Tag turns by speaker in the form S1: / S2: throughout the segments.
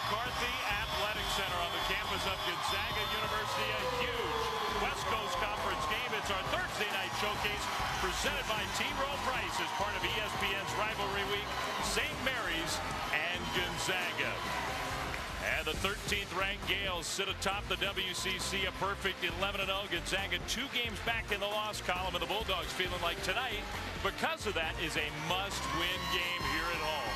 S1: McCarthy Athletic Center on the campus of Gonzaga University. A huge West Coast Conference game. It's our Thursday night showcase presented by T. Rowe Price as part of ESPN's Rivalry Week. St. Mary's and Gonzaga. And the 13th ranked Gales sit atop the WCC, a perfect 11-0. Gonzaga 2 games back in the loss column, and the Bulldogs feeling like tonight, because of that, is a must-win game here at home.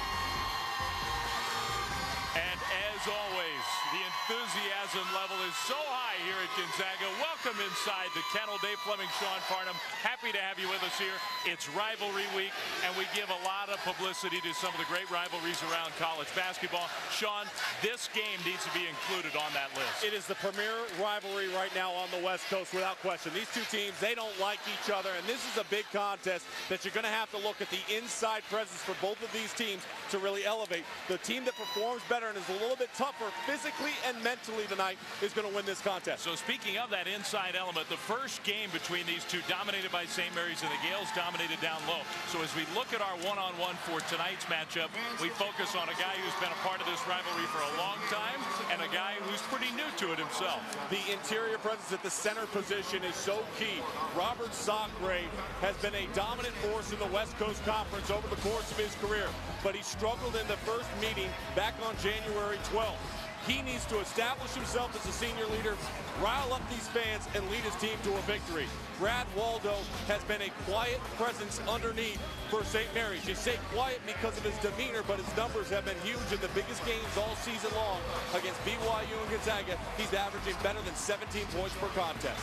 S1: And as always, the enthusiasm level is so high here at Gonzaga. Welcome inside the kennel. Dave Fleming, Sean Farnham, happy to have you with us here. It's Rivalry Week, and we give a lot of publicity to some of the great rivalries around college basketball. Sean, this game needs to be included on that list.
S2: It is the premier rivalry right now on the West Coast, without question. These two teams, they don't like each other, and this is a big contest that you're going to have to look at the inside presence for both of these teams to really elevate. The team that performs better and is a little bit tougher physically and mentally tonight is going to win this contest.
S1: So speaking of that inside element, the first game between these two dominated by St. Mary's, and the Gales dominated down low. So as we look at our one-on-one for tonight's matchup, we focus on a guy who's been a part of this rivalry for a long time and a guy who's pretty new to it himself.
S2: The interior presence at the center position is so key. Robert Sacre has been a dominant force in the West Coast Conference over the course of his career, but he struggled in the first meeting back on January 12th. He needs to establish himself as a senior leader, rile up these fans, and lead his team to a victory. Brad Waldo has been a quiet presence underneath for St. Mary's. You say quiet because of his demeanor, but his numbers have been huge in the biggest games all season long against BYU and Gonzaga. He's averaging better than 17 points per contest.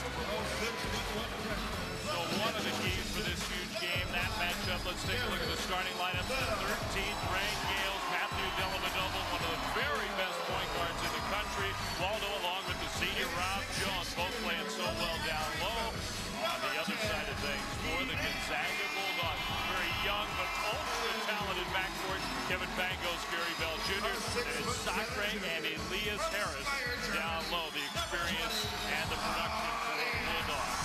S1: So one of the keys for this huge game, that matchup, let's take a look at the starting lineup. The 13th ranked Gales, Matthew Dellavedova, one of the very best point guards in the country. Waldo along with the senior Rob Jones, both playing so well down low. On the other side of things, for the Gonzaga Bulldogs, very young but ultra-talented backcourt, Kevin Pangos, Gary Bell Jr., and Sacre and Elias Harris down low, the experience and the production for the Bulldogs.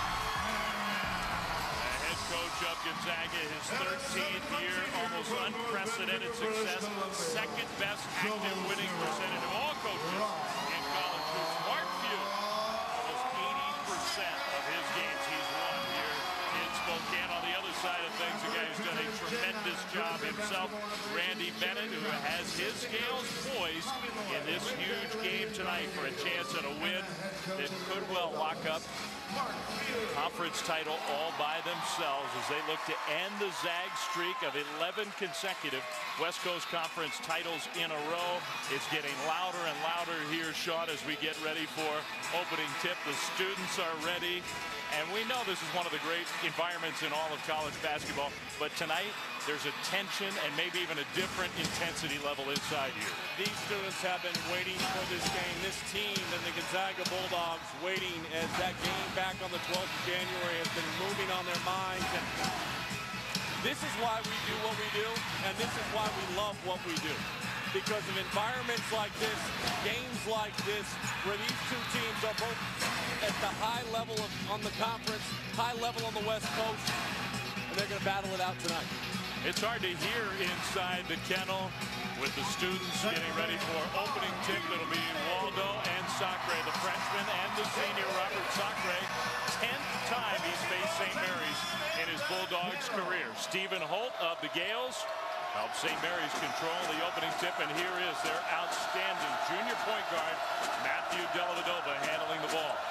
S1: Coach of Gonzaga, his 13th year, almost unprecedented success, second best active winning percentage of all coaches in college hoops. Mark Few, almost 80% of his games he's won here in Spokane. On the other side of things, a guy who's done a tremendous job himself, Randy Bennett, who has his scales poised in this huge game tonight for a chance at a win that could well lock up conference title all by themselves as they look to end the Zag streak of 11 consecutive West Coast Conference titles in a row. It's getting louder and louder here, Sean, as we get ready for opening tip. The students are ready, and we know this is one of the great environments in all of college basketball, but tonight there's a tension and maybe even a different intensity level inside here.
S2: These students have been waiting for this game. This team and the Gonzaga Bulldogs waiting as that game back on the 12th of January has been moving on their minds. And this is why we do what we do, and this is why we love what we do. Because of environments like this, games like this, where these two teams are both at the high level on the conference, high level on the West Coast, and they're going to battle it out tonight.
S1: It's hard to hear inside the kennel with the students getting ready for opening tip. It'll be Waldo and Sacre, the freshman and the senior Robert Sacre. 10th time he's faced St. Mary's in his Bulldogs career. Stephen Holt of the Gales helps St. Mary's control the opening tip, and here is their outstanding junior point guard, Matthew Dellavedova, handling the ball.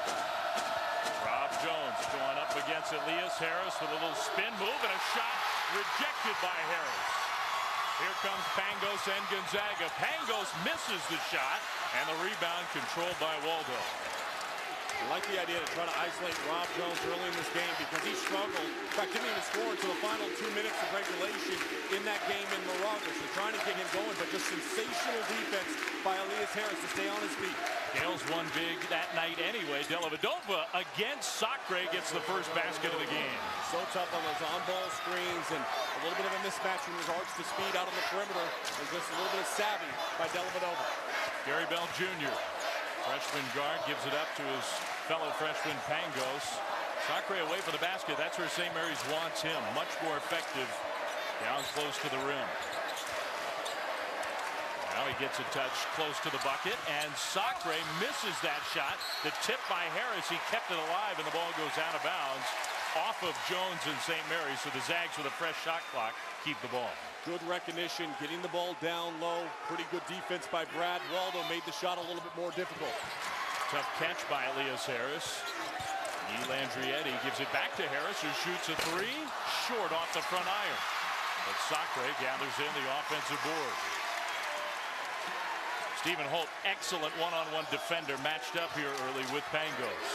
S1: Rob Jones going up against Elias Harris with a little spin move and a shot rejected by Harris. Here comes Pangos and Gonzaga. Pangos misses the shot, and the rebound controlled by Waldo.
S2: I like the idea to try to isolate Rob Jones early in this game because he struggled. In fact, didn't even score until the final 2 minutes of regulation in that game in Moraga. So trying to get him going, but just sensational defense by Elias Harris to stay on his feet.
S1: Gales won big that night anyway. Dellavedova against Sacre gets the first basket of the game.
S2: So tough on those on-ball screens and a little bit of a mismatch in regards to speed out on the perimeter and just a little bit of savvy by Dellavedova.
S1: Gary Bell Jr., freshman guard, gives it up to his fellow freshman Pangos. Sacre away for the basket. That's where St. Mary's wants him. Much more effective down close to the rim. Now he gets a touch close to the bucket, and Sacre misses that shot. The tip by Harris, he kept it alive, and the ball goes out of bounds off of Jones and St. Mary's. So the Zags, with a fresh shot clock, keep the ball.
S2: Good recognition, getting the ball down low. Pretty good defense by Brad. Waldo made the shot a little bit more difficult.
S1: Tough catch by Elias Harris. Landrietti gives it back to Harris, who shoots a three. Short off the front iron. But Sacre gathers in the offensive board. Stephen Holt, excellent one-on-one defender, matched up here early with Pangos.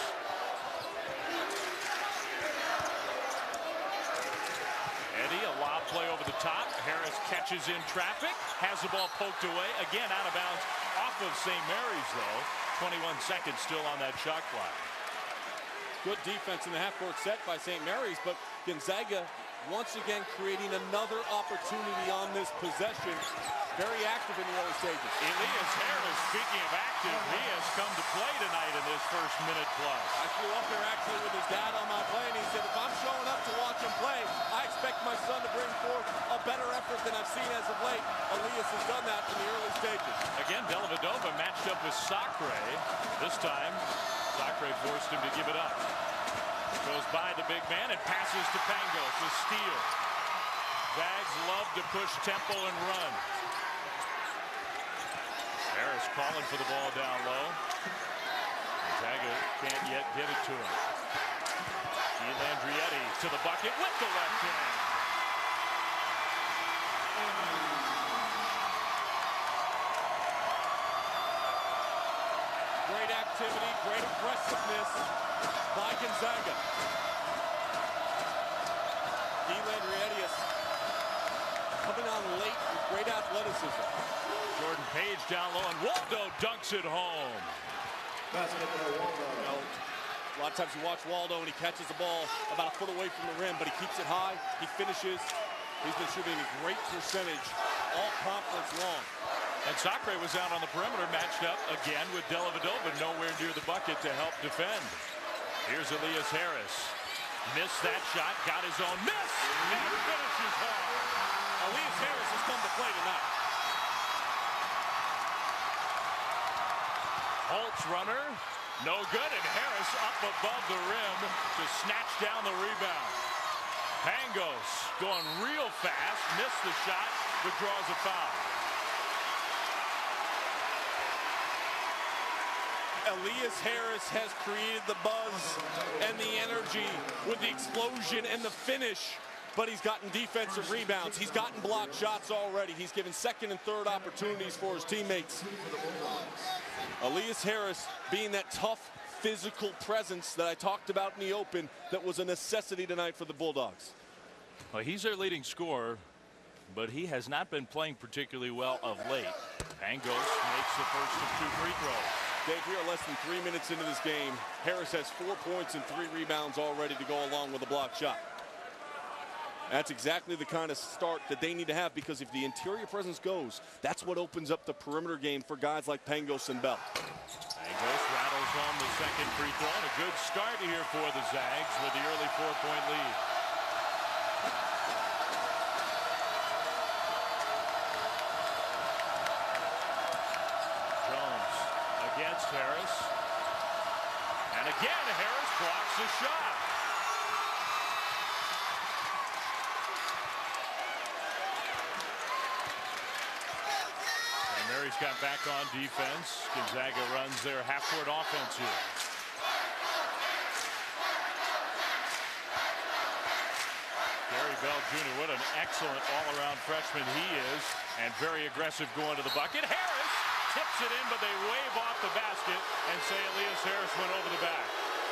S1: Eddie, a lob play over the top. Harris catches in traffic, has the ball poked away. Again, out of bounds off of St. Mary's, though. 21 seconds still on that shot clock.
S2: Good defense in the half-court set by St. Mary's, but Gonzaga once again creating another opportunity on this possession. Very active in the early stages.
S1: Elias Harris, speaking of active, he has come to play tonight in this first minute plus.
S2: I flew up there actually with his dad on my plane. He said, if I'm showing up to watch him play, I expect my son to bring forth a better effort than I've seen as of late. Elias has done that in the early stages.
S1: Again, Dellavedova matched up with Sacre. This time, Sacre forced him to give it up. Goes by the big man and passes to Pangos. A steal. Zags love to push tempo and run. Harris calling for the ball down low. Gonzaga can't yet get it to him. Landrietti to the bucket with the left hand.
S2: Great activity, great aggressiveness by Gonzaga. Landrietti coming on late with great athleticism.
S1: Jordan Page down low, and Waldo dunks it home.
S2: A lot of times you watch Waldo and he catches the ball about a foot away from the rim, but he keeps it high, he finishes. He's been shooting a great percentage all conference long.
S1: And Sacre was out on the perimeter, matched up again with Dellavedova, nowhere near the bucket to help defend. Here's Elias Harris. Missed that shot, got his own miss, and finishes hard.
S2: Elias Harris has come to play tonight.
S1: Holt's runner, no good, and Harris up above the rim to snatch down the rebound. Pangos going real fast, missed the shot, but draws a foul.
S2: Elias Harris has created the buzz and the energy with the explosion and the finish, but he's gotten defensive rebounds. He's gotten blocked shots already. He's given second and third opportunities for his teammates. Elias Harris being that tough physical presence that I talked about in the open that was a necessity tonight for the Bulldogs.
S1: Well, he's their leading scorer, but he has not been playing particularly well of late. Pangos makes the first of two free throws.
S2: Dave, we are less than 3 minutes into this game. Harris has 4 points and 3 rebounds already to go along with a blocked shot. That's exactly the kind of start that they need to have, because if the interior presence goes, that's what opens up the perimeter game for guys like Pangos and Bell.
S1: Pangos rattles home the second free throw, and a good start here for the Zags with the early 4-point lead. Jones against Harris. And again, Harris blocks the shot. Mary's got back on defense. Gonzaga runs their half-court offense here. Gary Bell Jr., what an excellent all-around freshman he is, and very aggressive going to the bucket. Harris tips it in, but they wave off the basket and say Elias Harris went over the back.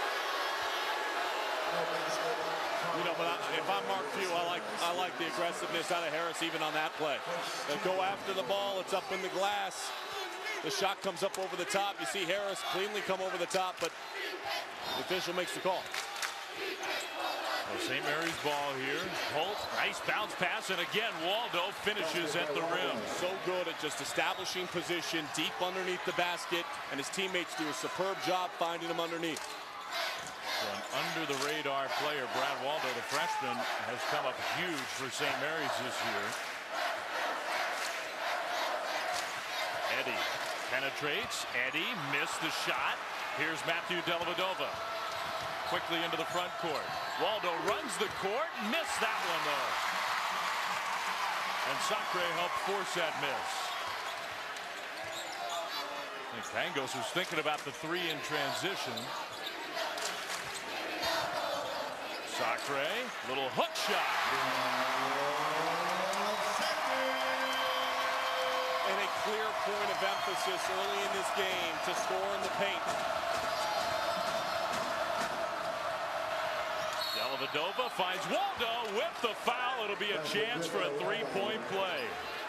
S2: You know, but if I'm Mark Few, I like the aggressiveness out of Harris even on that play. They go after the ball, it's up in the glass. The shot comes up over the top. You see Harris cleanly come over the top, but the official makes the call.
S1: Well, St. Mary's ball here. Holt, nice bounce pass, and again, Waldo finishes at the rim.
S2: So good at just establishing position deep underneath the basket, and his teammates do a superb job finding him underneath.
S1: An under-the-radar player, Brad Waldo, the freshman, has come up huge for St. Mary's this year. Eddie penetrates. Eddie missed the shot. Here's Matthew Dellavedova. Quickly into the front court. Waldo runs the court. Missed that one, though. And Sacre helped force that miss. I think Pangos was thinking about the three in transition. Sacre, little hook shot.
S2: And a clear point of emphasis early in this game to score in the paint.
S1: Dellavedova finds Waldo with the foul. It'll be a chance for a three-point play.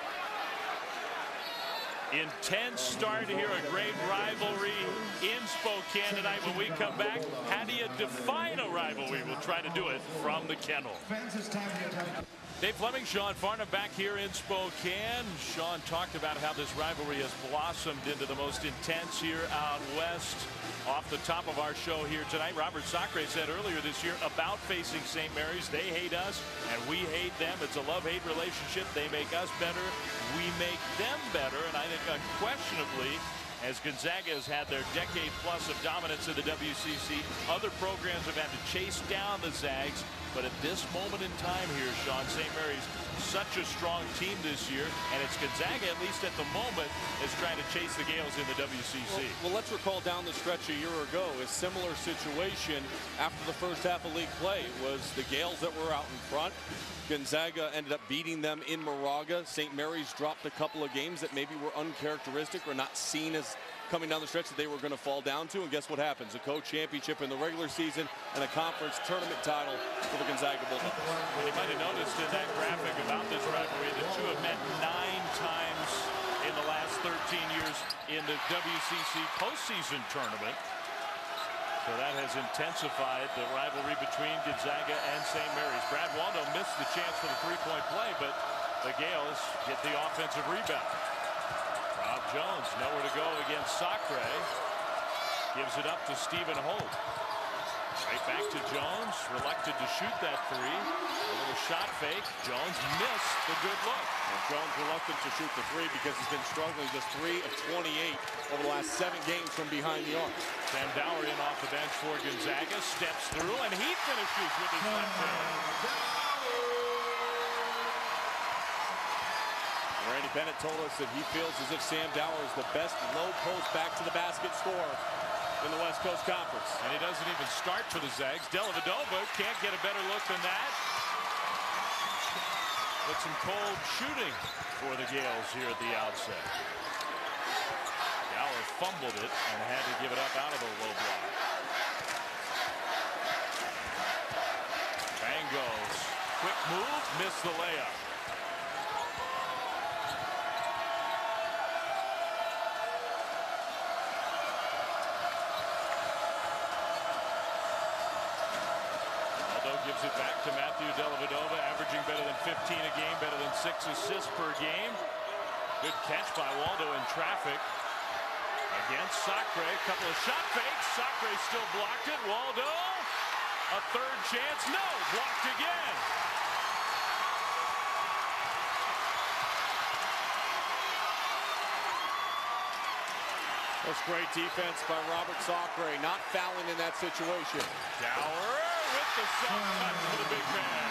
S1: Intense start here, a great rivalry in Spokane tonight. When we come back, how do you define a rivalry? We'll try to do it from the kennel. Dave Fleming, Sean Farnham back here in Spokane. Sean talked about how this rivalry has blossomed into the most intense here out west. Off the top of our show here tonight, Robert Sacre said earlier this year about facing St. Mary's, they hate us and we hate them. It's a love-hate relationship. They make us better, we make them better. And I think unquestionably, as Gonzaga has had their decade plus of dominance in the WCC, other programs have had to chase down the Zags. But at this moment in time here, Sean, St. Mary's such a strong team this year, and it's Gonzaga, at least at the moment, is trying to chase the Gales in the WCC.
S2: Well, let's recall down the stretch a year ago, a similar situation after the first half of league play. It was the Gales that were out in front. Gonzaga ended up beating them in Moraga. St. Mary's dropped a couple of games that maybe were uncharacteristic or not seen as coming down the stretch that they were going to fall down to. And guess what happens? A co-championship in the regular season and a conference tournament title for the Gonzaga Bulldogs.
S1: Well, you might have noticed in that graphic about this rivalry, the two have met 9 times in the last 13 years in the WCC postseason tournament. So that has intensified the rivalry between Gonzaga and St. Mary's. Brad Waldo missed the chance for the three-point play, but the Gales get the offensive rebound. Rob Jones nowhere to go against Sacre. Gives it up to Stephen Holt. Right back to Jones, reluctant to shoot that three. A little shot fake. Jones missed the good look.
S2: And Jones reluctant to shoot the three because he's been struggling, just 3 of 28 over the last 7 games from behind the arc.
S1: Sam Dower in off the bench for Gonzaga, steps through, and he finishes with his left hand.
S2: Randy Bennett told us that he feels as if Sam Dower is the best low post back to the basket scorer in the West Coast Conference.
S1: And he doesn't even start for the Zags. Dellavedova can't get a better look than that. With some cold shooting for the Gales here at the outset. Dower fumbled it and had to give it up out of the low block. Pangos, quick move, missed the layup. Gives it back to Matthew Dellavedova, averaging better than 15 a game, better than 6 assists per game. Good catch by Waldo in traffic against Sacre. A couple of shot fakes. Sacre still blocked it. Waldo, a third chance. No, blocked again.
S2: That's great defense by Robert Sacre, not fouling in that situation.
S1: Dower with the soft touch for the big man.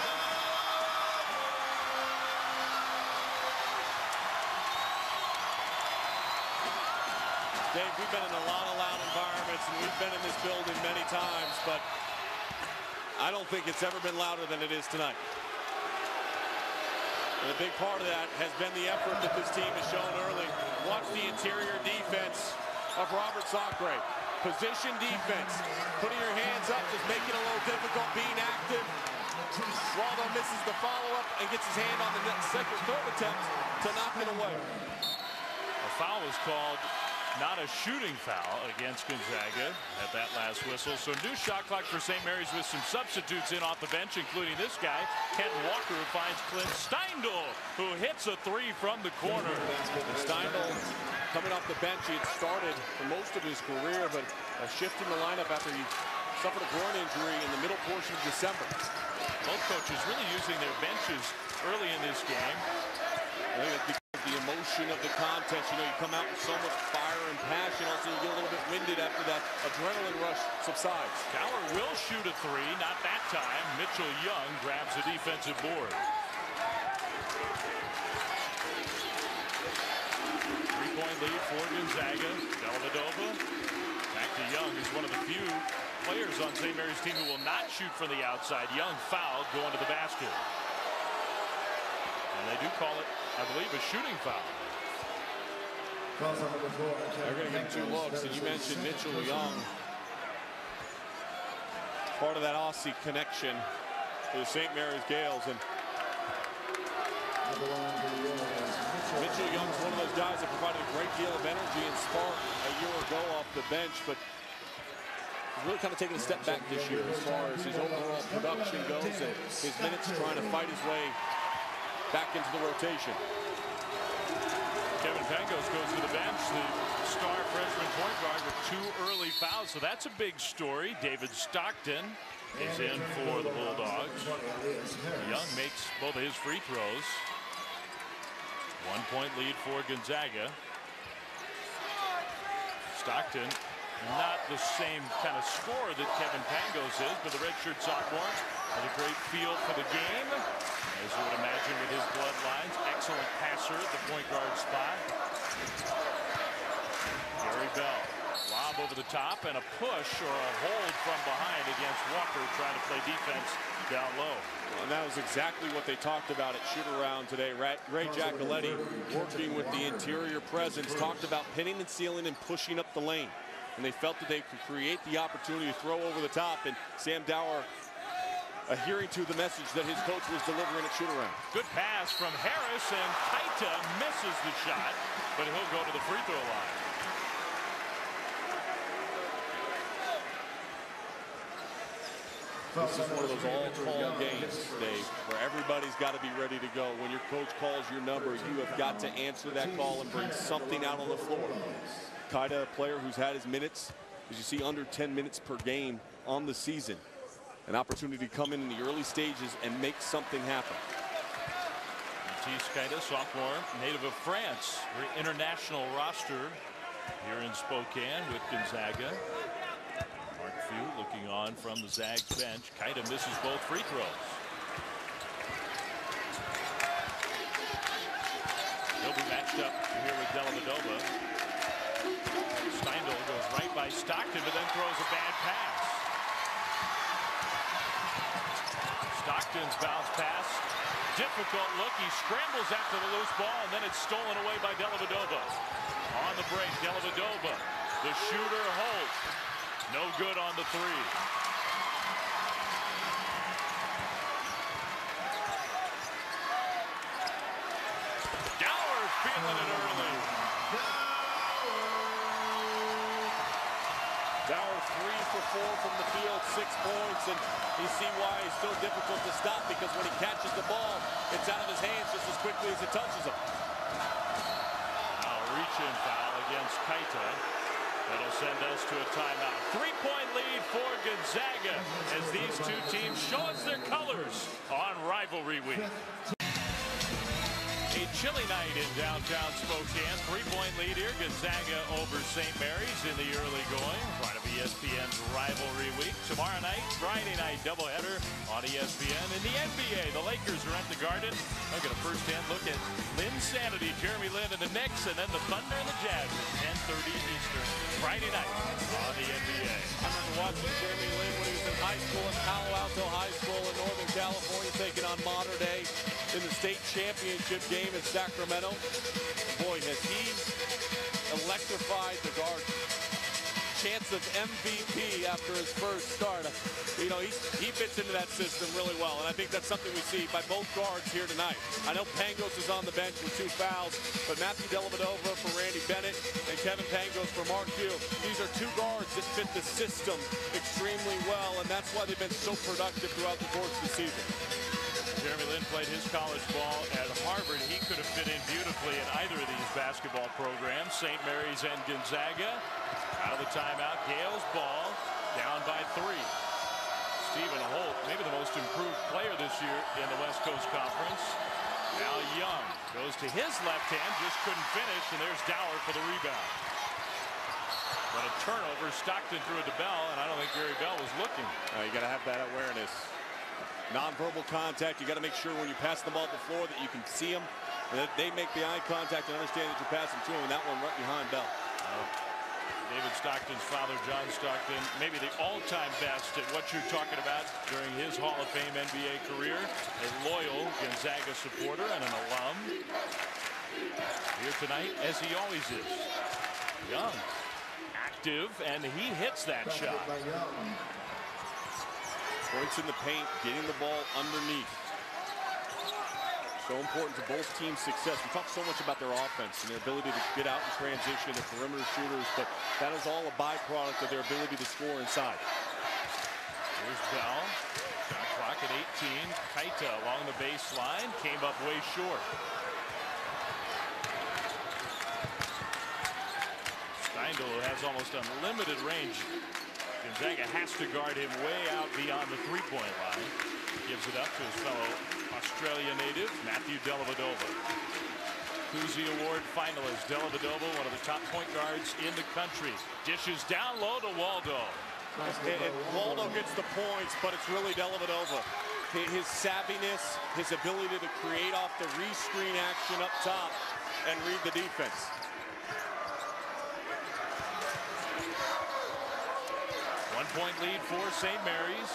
S2: Dave, we've been in a lot of loud environments, and we've been in this building many times, but I don't think it's ever been louder than it is tonight. And a big part of that has been the effort that this team has shown early. Watch the interior defense of Robert Sacre. Position defense. Putting your hands up, just making it a little difficult, being active. Waldo misses the follow-up and gets his hand on the second third attempt to knock it away.
S1: A foul was called, not a shooting foul against Gonzaga at that last whistle. So new shot clock for St. Mary's with some substitutes in off the bench, including this guy, Kent Walker, who finds Clint Steindl, who hits a three from the corner.
S2: And Steindl coming off the bench. He had started for most of his career, but a shift in the lineup after he suffered a groin injury in the middle portion of December.
S1: Both coaches really using their benches early in this game.
S2: I think it's because of the emotion emotion of the contest. You know, you come out with so much fire and passion. Also, you get a little bit winded after that adrenaline rush subsides.
S1: Gower will shoot a three, not that time. Mitchell Young grabs the defensive board. Three-point lead for Gonzaga. Dellavedova back to Young, who's one of the few players on St. Mary's team who will not shoot from the outside. Young fouled going to the basket. And they do call it, I believe, a shooting foul.
S2: They're going to give him 2 looks, and you mentioned Mitchell Young. Part of that Aussie connection to the St. Mary's Gales. And Mitchell Young's one of those guys that provided a great deal of energy and spark a year ago off the bench, but he's really kind of taken a step back this year as far as his overall production goes and his minutes trying to fight his way back into the rotation.
S1: Kevin Pangos goes to the bench, the star freshman point guard with 2 early fouls, so that's a big story. David Stockton is in for the Bulldogs. Young makes both of his free throws. 1-point lead for Gonzaga. Stockton, not the same kind of scorer that Kevin Pangos is, but the redshirt sophomore has a great feel for the game, as you would imagine with his bloodlines. Excellent passer at the point guard spot. Gary Bell, lob over the top and a push or a hold from behind against Walker, trying to play defense down low.
S2: And that was exactly what they talked about at shoot-around today. Ray Giacoletti, working with the interior presence, talked about pinning and sealing and pushing up the lane. And they felt that they could create the opportunity to throw over the top. And Sam Dower adhering to the message that his coach was delivering at shoot-around.
S1: Good pass from Harris, and Kaita misses the shot, but he'll go to the free throw line.
S2: This is one of those all-call games, Dave, where everybody's got to be ready to go. When your coach calls your number, you have got to answer that call and bring something out on the floor. Kaita, a player who's had his minutes, as you see, under 10 minutes per game on the season. An opportunity to come in the early stages and make something happen.
S1: Matisse Kaita, sophomore, native of France. Very international roster here in Spokane with Gonzaga. Mark Few looking on from the Zags bench. Kaita misses both free throws. He'll be matched up here with Dellavedova. Steindl goes right by Stockton, but then throws a bad pass. Stockton's bounce pass. Difficult look. He scrambles after the loose ball, and then it's stolen away by Dellavedova. On the break, Dellavedova. The shooter holds. No good on the three. Gower feeling it early.
S2: Dower 3 for 4 from the field, 6 points, and you see why he's so difficult to stop, because when he catches the ball, it's out of his hands just as quickly as it touches him.
S1: Now a reach-in foul against Kaita. That'll send us to a timeout. 3-point lead for Gonzaga as these two teams show us their colors on rivalry week. A chilly night in downtown Spokane. 3-point lead here. Gonzaga over St. Mary's in the early going. Part of ESPN's rivalry week. Tomorrow night, Friday night doubleheader on ESPN. In the NBA, the Lakers are at the Garden. I'll get a first-hand look at Linsanity, Jeremy Lin and the Knicks, and then the Thunder and the Jazz at 10:30 Eastern. Friday night on the NBA.
S2: I remember watching Jeremy Lin when he was in high school at Palo Alto High School in Northern California, taking on Mater Dei in the state championship game in Sacramento. Boy, has he electrified the Garden. Chance of MVP after his first start. You know, he fits into that system really well, and I think that's something we see by both guards here tonight. I know Pangos is on the bench with 2 fouls, but Matthew Dellavedova for Randy Bennett and Kevin Pangos for Mark Few. These are 2 guards that fit the system extremely well, and that's why they've been so productive throughout the course of the season.
S1: Jeremy Lin played his college ball at Harvard. He could have fit in beautifully in either of these basketball programs. St. Mary's and Gonzaga. Out of the timeout, Gales ball, down by 3. Stephen Holt, maybe the most improved player this year in the West Coast Conference. Now Young goes to his left hand, just couldn't finish, and there's Dower for the rebound. But a turnover, Stockton threw it to Bell, and I don't think Gary Bell was looking.
S2: You got to have that awareness. Non-verbal contact, you got to make sure when you pass the ball to the floor that you can see them, and that they make the eye contact and understand that you're passing to them, and that one right behind Bell.
S1: David Stockton's father, John Stockton, maybe the all-time best at what you're talking about during his Hall of Fame NBA career. A loyal Gonzaga supporter and an alum. Here tonight, as he always is. Young, active, and he hits that shot.
S2: Points in the paint, getting the ball underneath. So important to both teams' success. We talk so much about their offense and their ability to get out in transition, the perimeter shooters, but that is all a byproduct of their ability to score inside.
S1: Here's Bell. Shot clock at 18. Kaita along the baseline, came up way short. Steindl has almost unlimited range. Gonzaga has to guard him way out beyond the three-point line. Gives it up to his fellow Australia native, Matthew Dellavedova. Cousy Award finalist Dellavedova, one of the top point guards in the country. Dishes down low to Waldo.
S2: And Waldo gets the points, but it's really Dellavedova. His savviness, his ability to create off the re-screen action up top and read the defense.
S1: One-point lead for St. Mary's.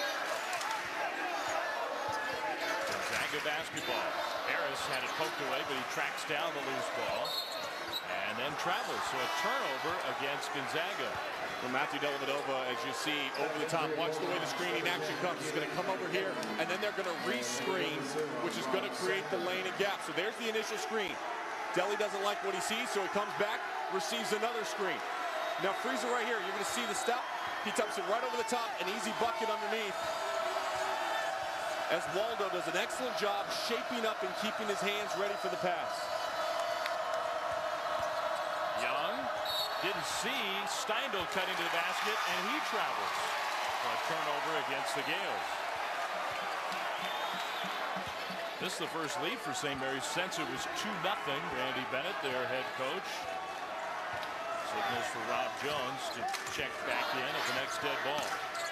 S1: Gonzaga basketball. Harris had it poked away, but he tracks down the loose ball and then travels. So a turnover against Gonzaga.
S2: From Matthew Dellavedova, as you see over the top, watch the way the screening action comes. He's going to come over here, and then they're going to re-screen, which is going to create the lane and gap. So there's the initial screen. Delly doesn't like what he sees, so he comes back, receives another screen. Now freeze it right here. You're going to see the step. He dumps it right over the top, an easy bucket underneath. As Waldo does an excellent job shaping up and keeping his hands ready for the pass.
S1: Young didn't see Steindl cutting to the basket, and he travels for a turnover against the Gales. This is the first lead for St. Mary's since it was 2-0. Randy Bennett, their head coach. Signals for Rob Jones to check back in at the next dead ball.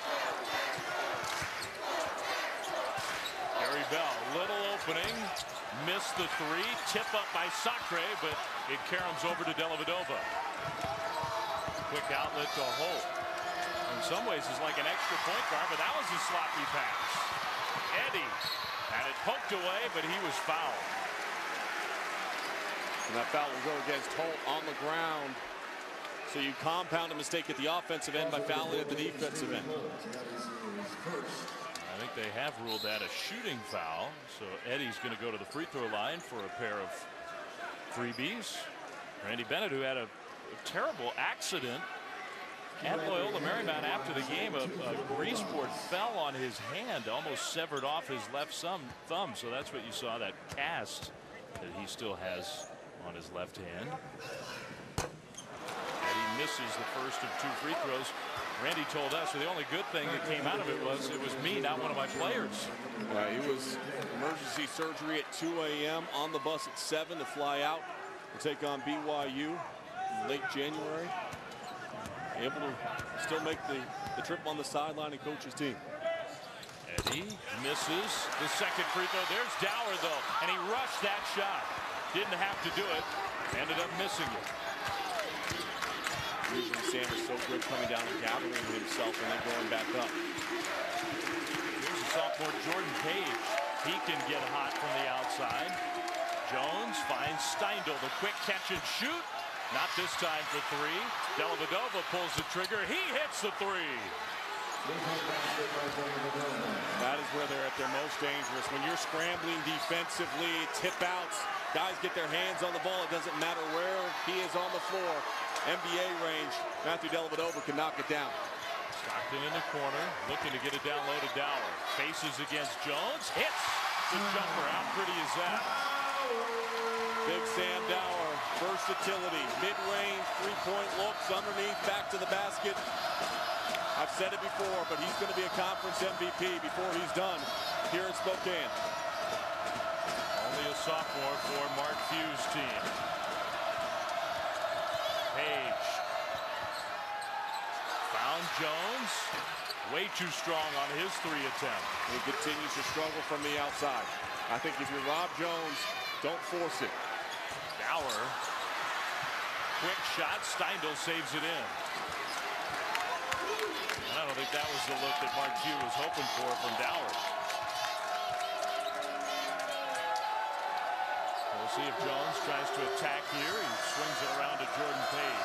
S1: Gary Bell, little opening, missed the three, tip up by Sacre, but it caroms over to Dellavedova. Quick outlet to Holt. In some ways, it's like an extra point guard, but that was a sloppy pass. Eddie had it poked away, but he was fouled.
S2: And that foul will go against Holt on the ground. So you compound a mistake at the offensive end by fouling at the defensive end.
S1: I think they have ruled that a shooting foul. So Eddie's going to go to the free throw line for a pair of freebies. Randy Bennett, who had a terrible accident at Loyola Marymount after the game, a grease board fell on his hand, almost severed off his left thumb. So that's what you saw, that cast that he still has on his left hand. Eddie misses the first of 2 free throws. Randy told us, so the only good thing that came out of it was me, not one of my players.
S2: He was emergency surgery at 2 a.m. on the bus at 7 to fly out to take on BYU in late January. Able to still make the trip on the sideline and coach his team.
S1: Eddie misses the second free throw. There's Dower, though, and he rushed that shot. Didn't have to do it. Ended up missing it.
S2: Usually Sam is so good coming down and gathering himself and then going back up.
S1: Here's a sophomore, Jordan Page. He can get hot from the outside. Jones finds Steindl, the quick catch and shoot. Not this time for 3. Dellavedova pulls the trigger. He hits the 3.
S2: That is where they're at their most dangerous. When you're scrambling defensively, tip outs, guys get their hands on the ball. It doesn't matter where he is on the floor. NBA range, Matthew Dellavedova can knock it down.
S1: Stockton in the corner, looking to get it down low to Dower. Faces against Jones, hits the jumper. How pretty is that?
S2: Big Sam Dower, versatility, mid-range, three-point looks, underneath, back to the basket. I've said it before, but he's going to be a conference MVP before he's done here in Spokane.
S1: Only a sophomore for Mark Few's team. Page found Jones. Way too strong on his 3 attempt.
S2: He continues to struggle from the outside. I think if you're Rob Jones, don't force it.
S1: Dower. Quick shot. Steindl saves it in. I don't think that was the look that Mark Few was hoping for from Dower. We'll see if Jones tries to attack here. He swings it around to Jordan Page.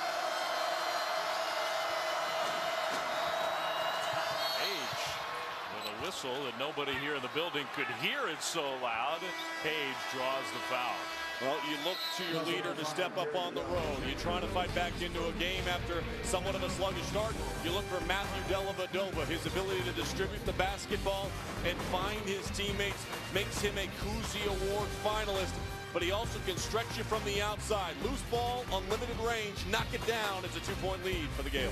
S1: Page with a whistle that nobody here in the building could hear it so loud. Page draws the foul.
S2: Well, you look to your leader to step up on the road. You're trying to fight back into a game after somewhat of a sluggish start. You look for Matthew Dellavedova. His ability to distribute the basketball and find his teammates makes him a Cousy Award finalist. But he also can stretch you from the outside. Loose ball, unlimited range, knock it down. It's a 2-point lead for the Gales.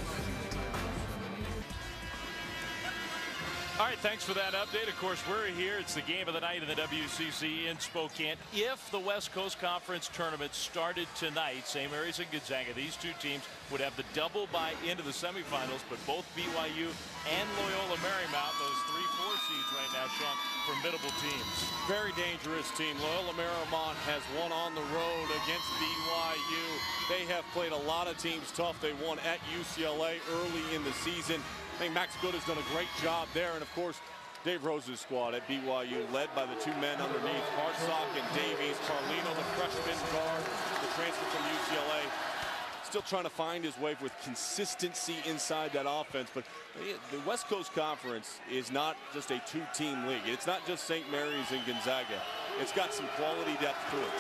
S1: All right, thanks for that update. Of course, we're here. It's the game of the night in the WCC in Spokane. If the West Coast Conference tournament started tonight, St. Mary's and Gonzaga, these two teams would have the double bye into the semifinals, but both BYU and Loyola Marymount, those 3-4 seeds right now, Sean, formidable teams.
S2: Very dangerous team. Loyola Marymount has won on the road against BYU. They have played a lot of teams tough. They won at UCLA early in the season. I think Max Good has done a great job there. And, of course, Dave Rose's squad at BYU, led by the 2 men underneath, Hartsock and Davies. Carlino, the freshman guard, the transfer from UCLA. Still trying to find his way with consistency inside that offense. But the West Coast Conference is not just a 2-team league. It's not just St. Mary's and Gonzaga. It's got some quality depth to it.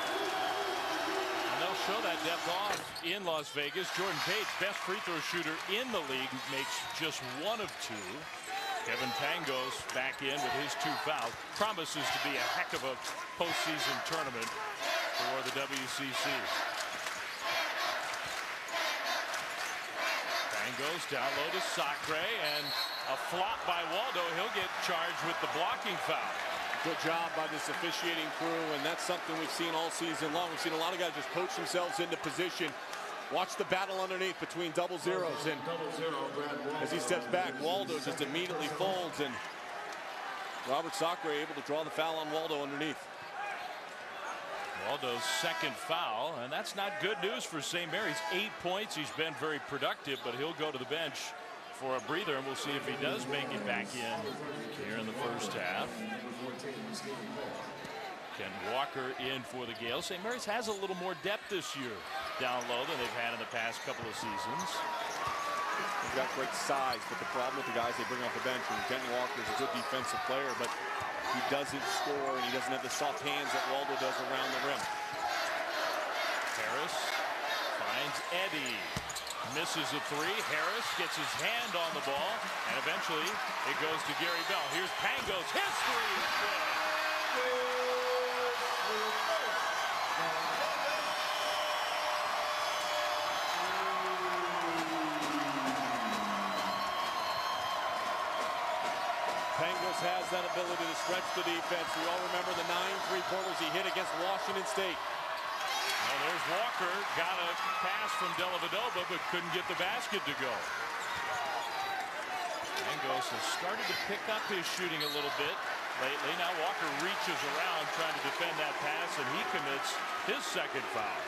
S1: Show that depth off in Las Vegas. Jordan Page, best free throw shooter in the league, makes just 1 of 2. Kevin Pangos back in with his 2 fouls. Promises to be a heck of a postseason tournament for the WCC. Pangos down low to Sacre, and a flop by Waldo. He'll get charged with the blocking foul.
S2: Good job by this officiating crew, and that's something we've seen all season long. We've seen a lot of guys just coach themselves into position. Watch the battle underneath between double zeros, and as he steps back, Waldo just immediately folds, and Robert Sacre able to draw the foul on Waldo underneath.
S1: Waldo's 2nd foul, and that's not good news for St. Mary's. 8 points. He's been very productive, but he'll go to the bench for a breather, and we'll see if he does make it back in here in the first half. Ken Walker in for the Gales. St. Mary's has a little more depth this year down low than they've had in the past couple of seasons.
S2: They've got great size, but the problem with the guys they bring off the bench, and Ken Walker is a good defensive player, but he doesn't score, and he doesn't have the soft hands that Waldo does around the rim.
S1: Harris finds Eddie. Misses a 3. Harris gets his hand on the ball, and eventually it goes to Gary Bell. Here's Pangos. His 3 is good.
S2: Pangos has that ability to stretch the defense. We all remember the 9 3-pointers he hit against Washington State.
S1: Well, there's Walker. Got a pass from Dellavedova, but couldn't get the basket to go. Pangos has started to pick up his shooting a little bit lately. Now Walker reaches around trying to defend that pass, and he commits his 2nd foul.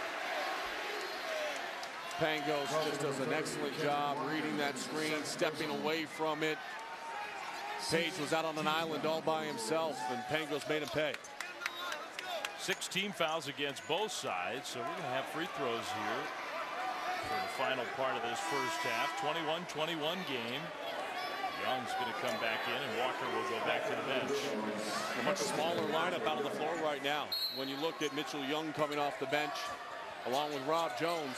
S2: Pangos just does an excellent job reading that screen, stepping away from it. Page was out on an island all by himself, and Pangos made him pay.
S1: 16 fouls against both sides, so we're going to have free throws here for the final part of this first half. 21-21 game. Young's going to come back in, and Walker will go back to the bench.
S2: A much smaller lineup out on the floor right now. When you look at Mitchell Young coming off the bench, along with Rob Jones.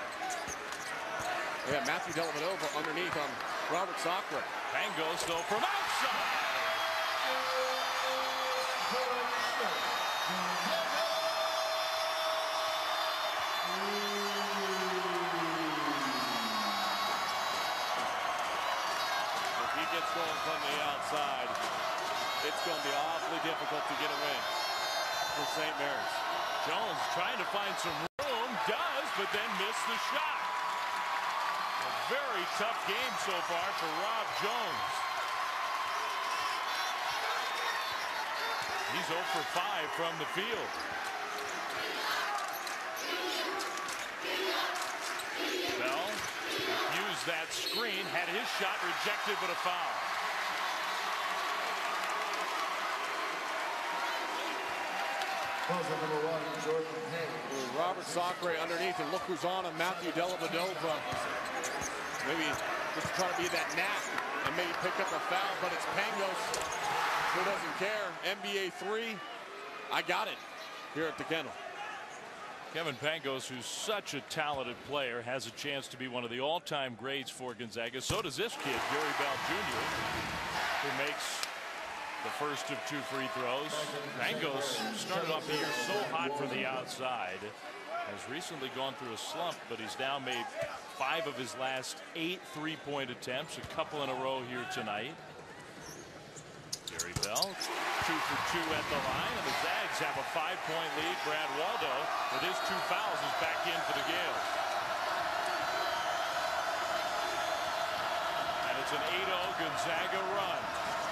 S2: Yeah, Matthew Dellavedova underneath on Robert Sacre.
S1: Pangos, though, from outside.
S2: Going from the outside, it's going to be awfully difficult to get a win. for St. Mary's.
S1: Jones trying to find some room, does, but then missed the shot. A very tough game so far for Rob Jones. He's 0 for 5 from the field. Bell used that screen, had his shot rejected, but a foul.
S3: Number 1, Jordan Payne.
S2: Robert Sacre underneath, and look who's on him, Matthew Dellavedova. Maybe just trying to be that nap and maybe pick up a foul, but it's Pangos who doesn't care. NBA 3, I got it here at the Kennel.
S1: Kevin Pangos, who's such a talented player, has a chance to be one of the all-time greats for Gonzaga. So does this kid, Gary Bell Jr., who makes the first of 2 free throws. Pangos started off the year so hot from the outside. Has recently gone through a slump, but he's now made 5 of his last 8 three-point attempts, a couple in a row here tonight. Gary Bell, 2 for 2 at the line, and the Zags have a 5-point lead. Brad Waldo, with his 2 fouls, is back in for the Gales. And it's an 8-0 Gonzaga run.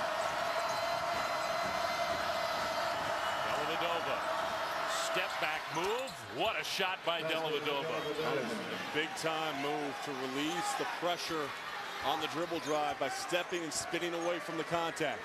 S1: Dellavedova, step back move. What a shot by Dellavedova.
S2: Big time move to release the pressure on the dribble drive by stepping and spinning away from the contact.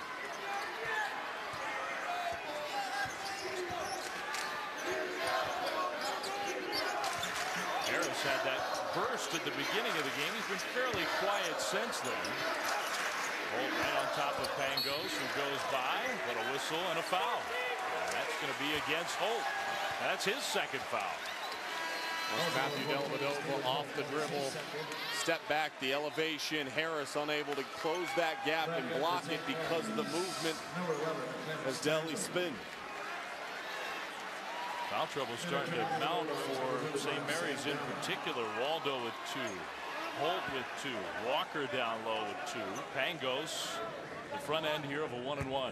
S1: Harris had that burst at the beginning of the game. He's been fairly quiet since then. Holt right on top of Pangos, who goes by, but a whistle and a foul. And that's going to be against Holt. That's his second foul.
S2: Matthew Dellavedova off the dribble, step back, the elevation. Harris unable to close that gap and block it because of the movement as Delly spin.
S1: Foul trouble starting to mount for St. Mary's in particular. Waldo with 2. Holt with 2. Walker down low with 2. Pangos, the front end here of a 1-and-1.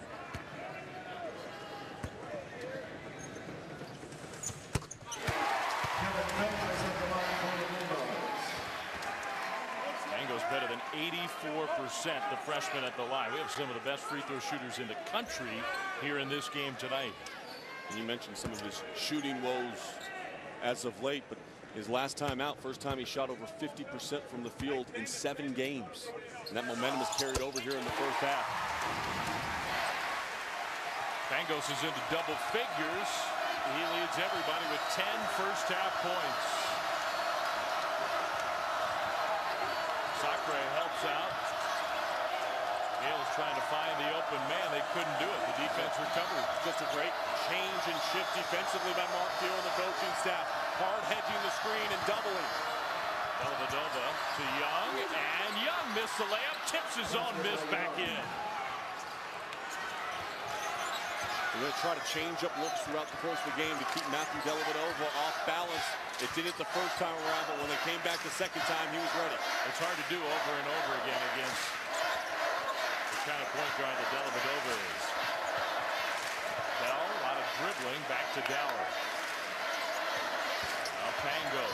S1: Pangos better than 84%, the freshman at the line. We have some of the best free throw shooters in the country here in this game tonight.
S2: And you mentioned some of his shooting woes as of late, but his last time out, first time he shot over 50% from the field in 7 games. And that momentum is carried over here in the first half.
S1: Pangos is into double figures. He leads everybody with 10 first half points. Sacre helps out. Gales trying to find the open man. They couldn't do it. The defense recovered.
S2: Just a great change and shift defensively by Mark Few and the coaching staff. Hard hedging the screen and doubling.
S1: Dellavedova to Young, and Young missed the layup. Tips his own miss back in.
S2: They're going to try to change up looks throughout the course of the game to keep Matthew Dellavedova off balance. It did it the first time around, but when they came back the second time, he was ready.
S1: It's hard to do over and over again against the kind of point guard that Dellavedova is. Bell, a lot of dribbling, back to Dowler. Now Pangos.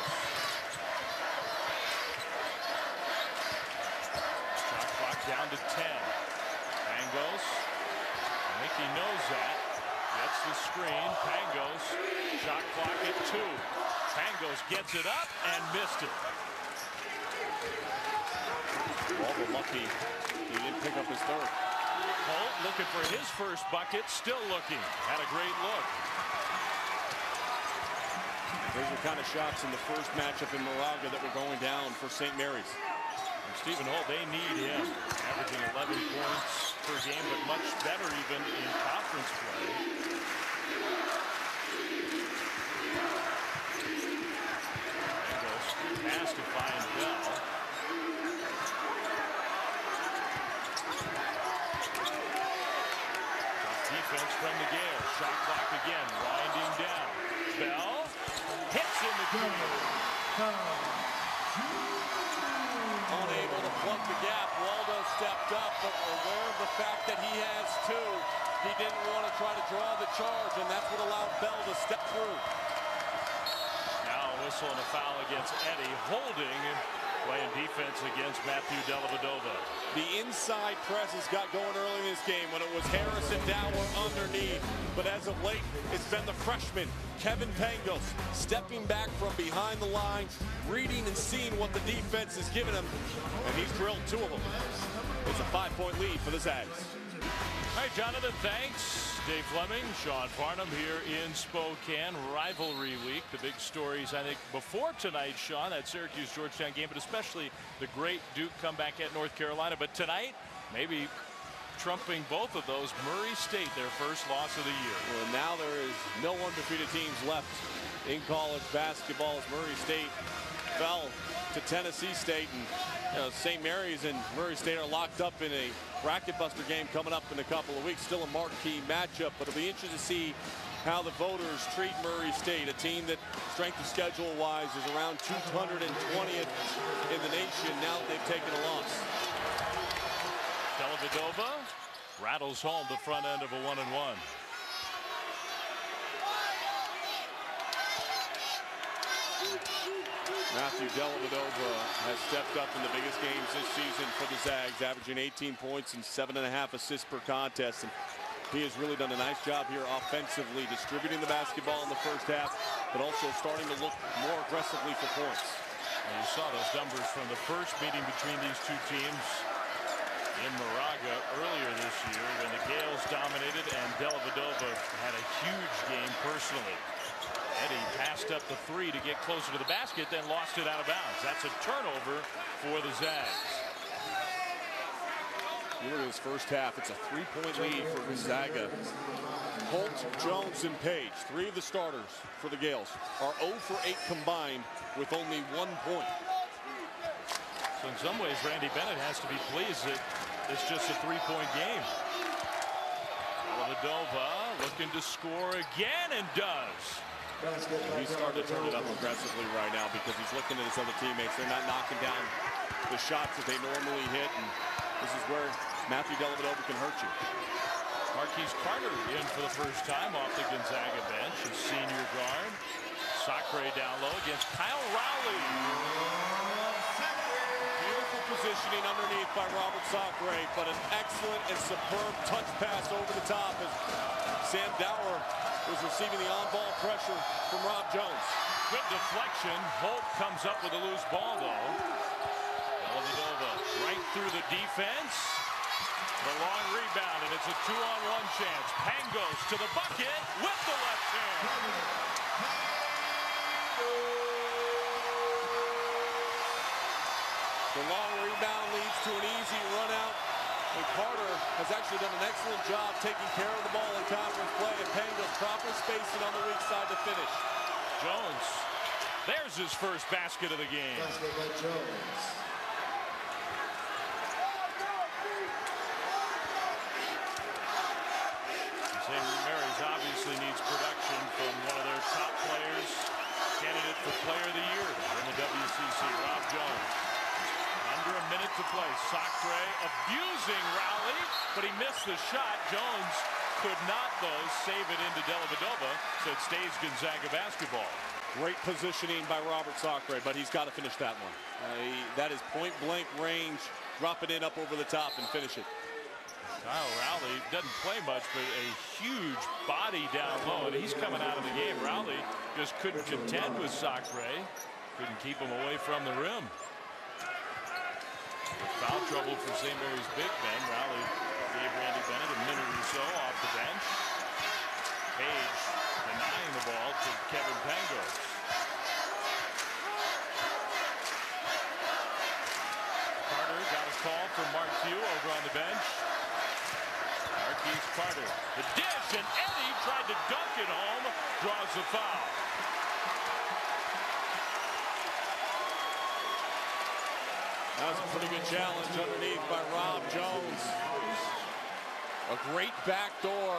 S1: Shot clock down to 10. Pangos, I think he knows that. Gets the screen. Pangos, shot clock at 2. Pangos gets it up and missed it.
S2: Waldo lucky he didn't pick up his third.
S1: Holt looking for his first bucket, still looking. Had a great look.
S2: Those are kind of shots in the first matchup in Moraga that were going down for St. Mary's.
S1: And Stephen Holt, they need him. Averaging 11 points per game, but much better even in conference play. Pass to find Bell. Tough defense from the Gales. Shot clock again, winding down. Bell hits in the corner.
S2: Unable to plug the gap. Waldo stepped up, but aware of the fact that he has 2. He didn't want to try to draw the charge, and that's what allowed Bell to step through.
S1: Now a whistle and a foul against Eddie. Holding, playing defense against Matthew Dellavedova.
S2: The inside presses got going early in this game when it was Harrison Dower underneath. But as of late, it's been the freshman, Kevin Pangos, stepping back from behind the line, reading and seeing what the defense is giving him, and he's drilled 2 of them. It's a 5-point lead for the Zags.
S1: All right, Jonathan, thanks. Dave Fleming, Sean Farnham here in Spokane. Rivalry week. The big stories, I think, before tonight, Sean, that Syracuse-Georgetown game, but especially the great Duke comeback at North Carolina. But tonight, maybe trumping both of those, Murray State, their first loss of the year.
S2: Well, now there is no undefeated teams left in college basketball as Murray State fell to Tennessee State, and St. Mary's and Murray State are locked up in a bracket buster game coming up in a couple of weeks. Still a marquee matchup, but it'll be interesting to see how the voters treat Murray State, a team that strength of schedule wise is around 220th in the nation now that they've taken a loss.
S1: Dellavedova rattles home the front end of a 1-and-1.
S2: Matthew Dellavedova has stepped up in the biggest games this season for the Zags, averaging 18 points and 7.5 assists per contest. And he has really done a nice job here offensively, distributing the basketball in the first half, but also starting to look more aggressively for points.
S1: And you saw those numbers from the first meeting between these two teams in Moraga earlier this year when the Gales dominated and Dellavedova had a huge game personally. Eddie passed up the 3 to get closer to the basket, then lost it out of bounds. That's a turnover for the Zags.
S2: You look at this first half, it's a 3-point lead for Gonzaga. Holt, Jones, and Page, 3 of the starters for the Gales, are 0 for 8 combined with only 1 point.
S1: So in some ways, Randy Bennett has to be pleased that it's just a 3-point game. Dellavedova looking to score again and does.
S2: He's starting to turn it up aggressively right now because he's looking at his other teammates. They're not knocking down the shots that they normally hit, and this is where Matthew Dellavedova can hurt you.
S1: Marquise Carter in for the first time off the Gonzaga bench, a senior guard. Sacre down low against Kyle Rowley.
S2: Beautiful positioning underneath by Robert Sacre, but an excellent and superb touch pass over the top as Sam Dower was receiving the on-ball pressure from Rob Jones.
S1: Good deflection. Holt comes up with a loose ball, though. Dellavedova right through the defense. The long rebound, and it's a 2-on-1 chance. Pangos to the bucket with the left hand.
S2: The long rebound leads to an easy run out. And Carter has actually done an excellent job taking care of the ball in conference play, and Pangos proper spacing on the weak side to finish.
S1: Jones, there's his first basket of the game.
S3: Basket by Jones.
S1: St. Mary's obviously needs production from one of their top players, candidate for Player of the Year in the WCC, Rob Jones. Under a minute to play. Sacre abusing Rowley, but he missed the shot. Jones could not, though, save it into Dellavedova, so it stays Gonzaga basketball.
S2: Great positioning by Robert Sacre, but he's got to finish that one. That is point-blank range. Drop it in up over the top and finish it.
S1: Kyle Rowley doesn't play much, but a huge body down low, and he's coming out of the game. Rowley just couldn't contend with Sacre. Couldn't keep him away from the rim. Foul trouble for St. Mary's big men. Rowley gave Randy Bennett a minute or so off the bench. Page denying the ball to Kevin Pangos. Carter got a call from Mark Few over on the bench. Marquise Carter, the dish, and Eddie tried to dunk it home, draws the foul.
S2: That was a pretty good challenge underneath by Rob Jones. A great backdoor.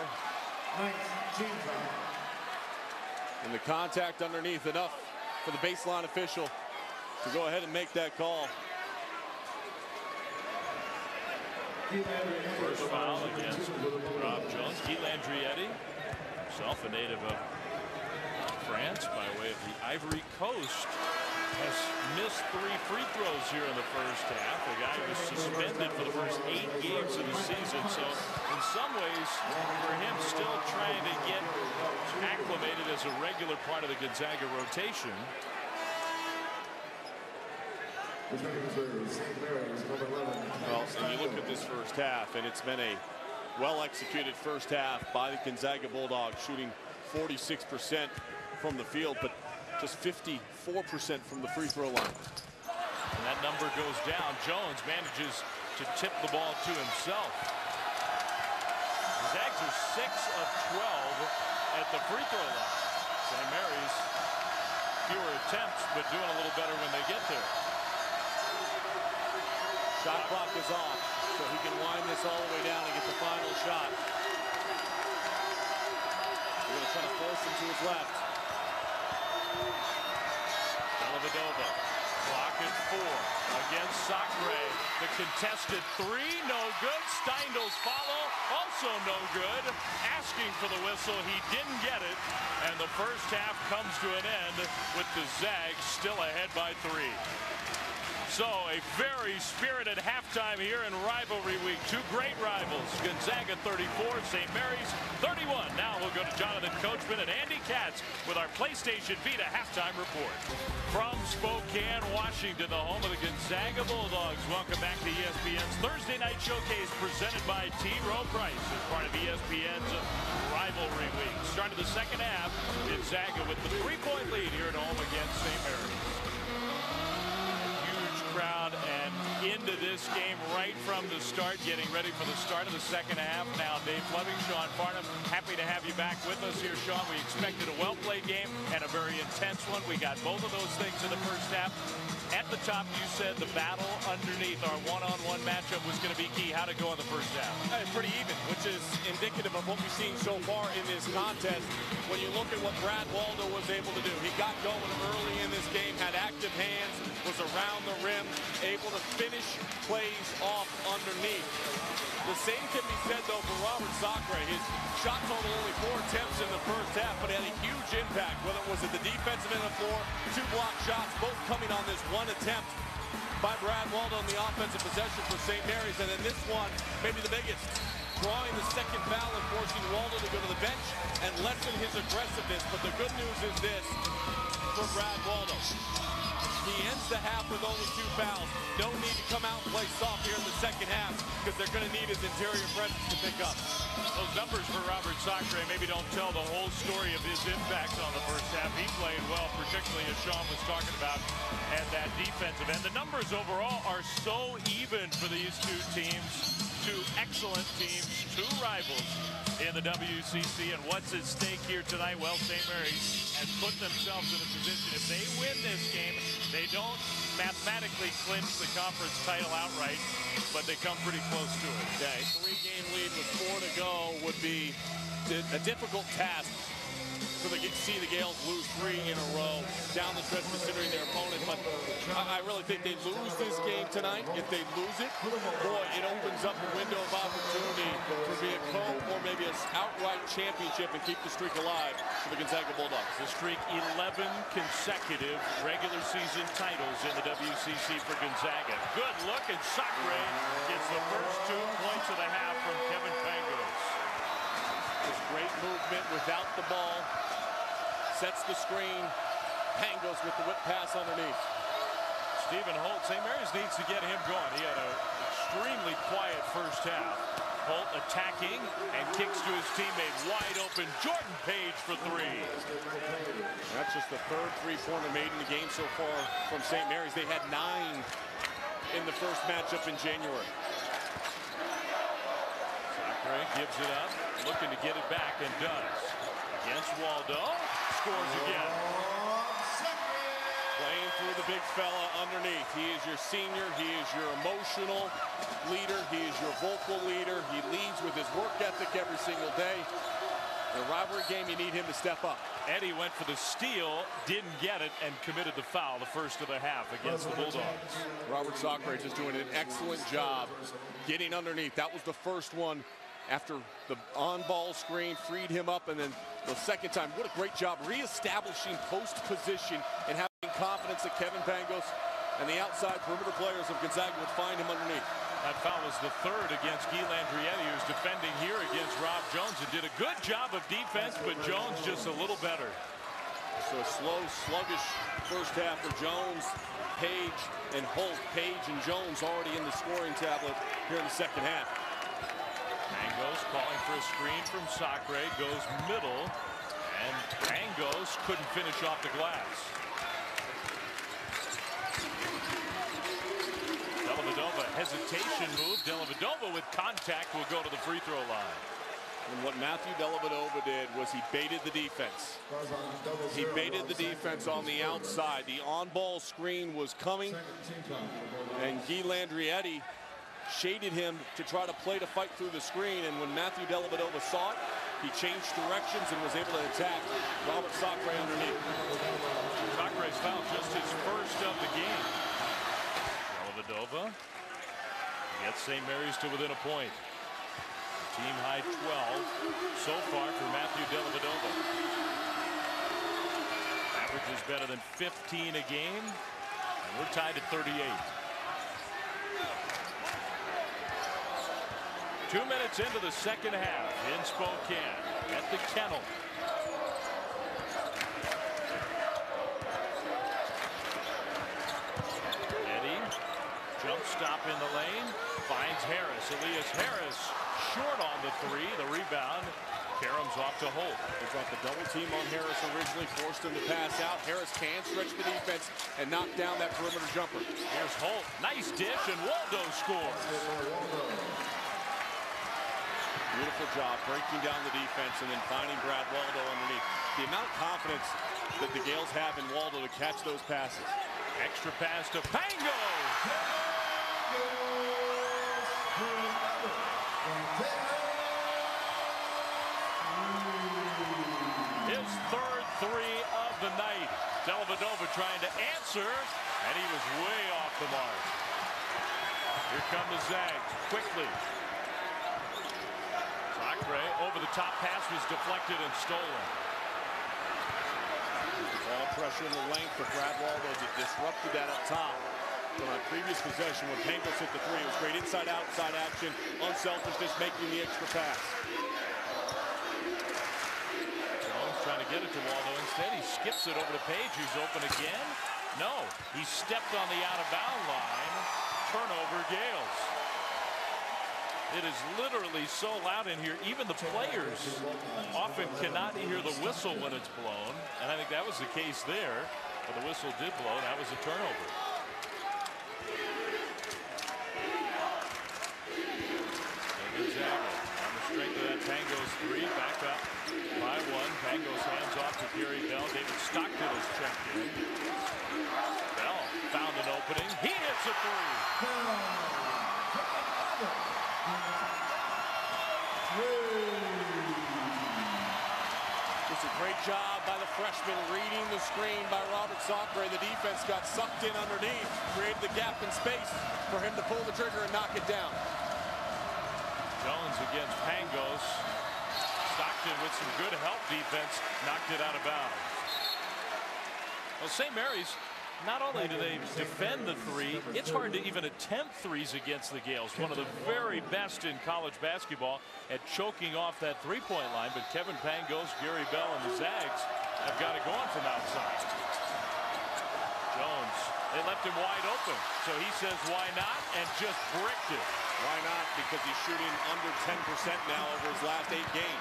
S2: And the contact underneath enough for the baseline official to go ahead and make that call.
S1: First foul against Rob Jones. Guy Landrietti, himself a native of France by way of the Ivory Coast, has missed 3 free throws here in the first half. The guy was suspended for the first 8 games of the season. So in some ways, for him, still trying to get acclimated as a regular part of the Gonzaga rotation.
S2: Well, and you look at this first half, and it's been a well-executed first half by the Gonzaga Bulldogs, shooting 46% from the field, but just 54% from the free throw line.
S1: And that number goes down. Jones manages to tip the ball to himself. The Zags are 6 of 12 at the free throw line. St. Mary's, fewer attempts, but doing a little better when they get there.
S2: Shot clock is off, so he can wind this all the way down and get the final shot. They're going to try to force him to his left.
S1: Dellavedova, clock at 4 against Sacre. The contested 3, no good. Steindl's follow, also no good. Asking for the whistle, he didn't get it. And the first half comes to an end with the Zags still ahead by 3. So a very spirited halftime here in rivalry week. 2 great rivals, Gonzaga 34, St. Mary's 31. Now we'll go to Jonathan Coachman and Andy Katz with our PlayStation Vita halftime report. From Spokane, Washington, the home of the Gonzaga Bulldogs. Welcome back to ESPN's Thursday Night Showcase presented by T. Rowe Price as part of ESPN's rivalry week. Starting the second half, Gonzaga with the 3-point lead here at home against St. Mary's. Crowd and into this game right from the start, getting ready for the start of the second half. Now Dave Fleming, Sean Farnham, happy to have you back with us here, Sean. We expected a well-played game and a very intense one. We got both of those things in the first half. At the top, you said the battle underneath our one-on-one matchup was going to be key. How'd it go in the first half?
S2: Pretty even, which is indicative of what we've seen so far in this contest. When you look at what Brad Waldo was able to do, he got going early in this game, had active hands, was around the rim, able to finish plays off underneath. The same can be said, though, for Robert Sacre. His shot total only 4 attempts in the first half, but had a huge impact, whether it was at the defensive end of the floor, 2 block shots, both coming on this 1 attempt by Brad Waldo on the offensive possession for St. Mary's. And then this one, maybe the biggest, drawing the second foul and forcing Waldo to go to the bench and lessen his aggressiveness. But the good news is this for Brad Waldo. He ends the half with only 2 fouls. No need to come out and play soft here in the second half because they're going to need his interior presence to pick up.
S1: Those numbers for Robert Sacre maybe don't tell the whole story of his impact on the first half. He played well, particularly as Sean was talking about, and that defensive end. The numbers overall are so even for these 2 teams. 2 excellent teams, 2 rivals in the WCC. And what's at stake here tonight? Well, St. Mary's has put themselves in a position. If they win this game, they don't mathematically clinch the conference title outright, but they come pretty close to it.
S2: Yeah, a 3-game lead with 4 to go would be a difficult task for the Gales lose 3 in a row down the stretch considering their opponent. But I really think they lose this game tonight. If they lose it, boy, it opens up a window of opportunity for being a co- or maybe an outright championship and keep the streak alive for the Gonzaga Bulldogs.
S1: The streak 11 consecutive regular season titles in the WCC for Gonzaga. Good look, and Sacre gets the first 2 points of the half from Kevin Pangos.
S2: This great movement without the ball. Sets the screen. Pangos with the whip pass underneath.
S1: Stephen Holt, St. Mary's needs to get him going. He had an extremely quiet first half. Holt attacking and kicks to his teammate. Wide open, Jordan Page for 3.
S2: That's just the 3rd 3-pointer made in the game so far from St. Mary's. They had 9 in the first matchup in January.
S1: Sacre gives it up, looking to get it back, and does. Against Waldo, scores again.
S2: Playing through the big fella underneath. He is your senior. He is your emotional leader. He is your vocal leader. He leads with his work ethic every single day. In a rivalry game, you need him to step up.
S1: Eddie went for the steal, didn't get it, and committed the foul the first of the half against the Bulldogs.
S2: Robert Sacre just doing an excellent job getting underneath. That was the first one after the on-ball screen freed him up, and then the second time, what a great job reestablishing post position and having confidence that Kevin Pangos and the outside perimeter players of Gonzaga would find him underneath.
S1: That foul was the third against Guy Landrietti, who's defending here against Rob Jones, and did a good job of defense, but Jones just a little better.
S2: So a slow, sluggish first half for Jones, Page, and Holt. Page and Jones already in the scoring tablet here in the second half.
S1: Pangos calling for a screen from Sacre, goes middle, and Pangos couldn't finish off the glass. Dellavedova, hesitation move. Dellavedova with contact will go to the free throw line.
S2: And what Matthew Dellavedova did was he baited the defense. He baited the defense on the outside. The on-ball screen was coming, and Guy Landrietti shaded him to try to play to fight through the screen. And when Matthew Dellavedova saw it, he changed directions and was able to attack Robert Sacre underneath.
S1: Sacre's foul, just his first of the game. Dellavedova gets St. Mary's to within a point. Team high 12 so far for Matthew Dellavedova. Average is better than 15 a game, and we're tied at 38. 2 minutes into the second half in Spokane at the Kennel. Eddie, jump stop in the lane, finds Harris. Elias Harris short on the three. The rebound, Karam's off to Holt.
S2: They brought the double team on Harris originally, forced him to pass out. Harris can stretch the defense and knock down that perimeter jumper.
S1: Here's Holt, nice dish, and Waldo scores.
S2: Beautiful job breaking down the defense and then finding Brad Waldo underneath. The amount of confidence that the Gales have in Waldo to catch those passes.
S1: Extra pass to Pango. His third three of the night. Dellavedova trying to answer, and he was way off the mark. Here come the Zags quickly. Sacre over the top pass was deflected and stolen.
S2: Ball pressure in the length for Brad Waldo that disrupted that up top. From a previous possession when Pangos hit the three, it was great inside-outside action, unselfishness, making the extra pass.
S1: Jones trying to get it to Waldo. Instead, he skips it over to Page, who's open again. No, he stepped on the out-of-bound line. Turnover, Gales. It is literally so loud in here. Even the players often cannot hear the whistle when it's blown. And I think that was the case there. But the whistle did blow. That was a turnover. Gonzaga on the strength of that Pangos three. Back up by one. Pangos hands off to Gary Bell. David Stockton is checked in. Bell found an opening. He hits a three.
S2: It's a great job by the freshman reading the screen by Robert Sacre. The defense got sucked in underneath, created the gap in space for him to pull the trigger and knock it down.
S1: Jones against Pangos. Stockton with some good help defense knocked it out of bounds. Well, St. Mary's, not only do they defend the three, it's hard to even attempt threes against the Gales. One of the very best in college basketball at choking off that three-point line. But Kevin Pangos, Gary Bell, and the Zags have got it going from outside. Jones, they left him wide open. So he says, why not? And just bricked it.
S2: Why not? Because he's shooting under 10% now over his last 8 games.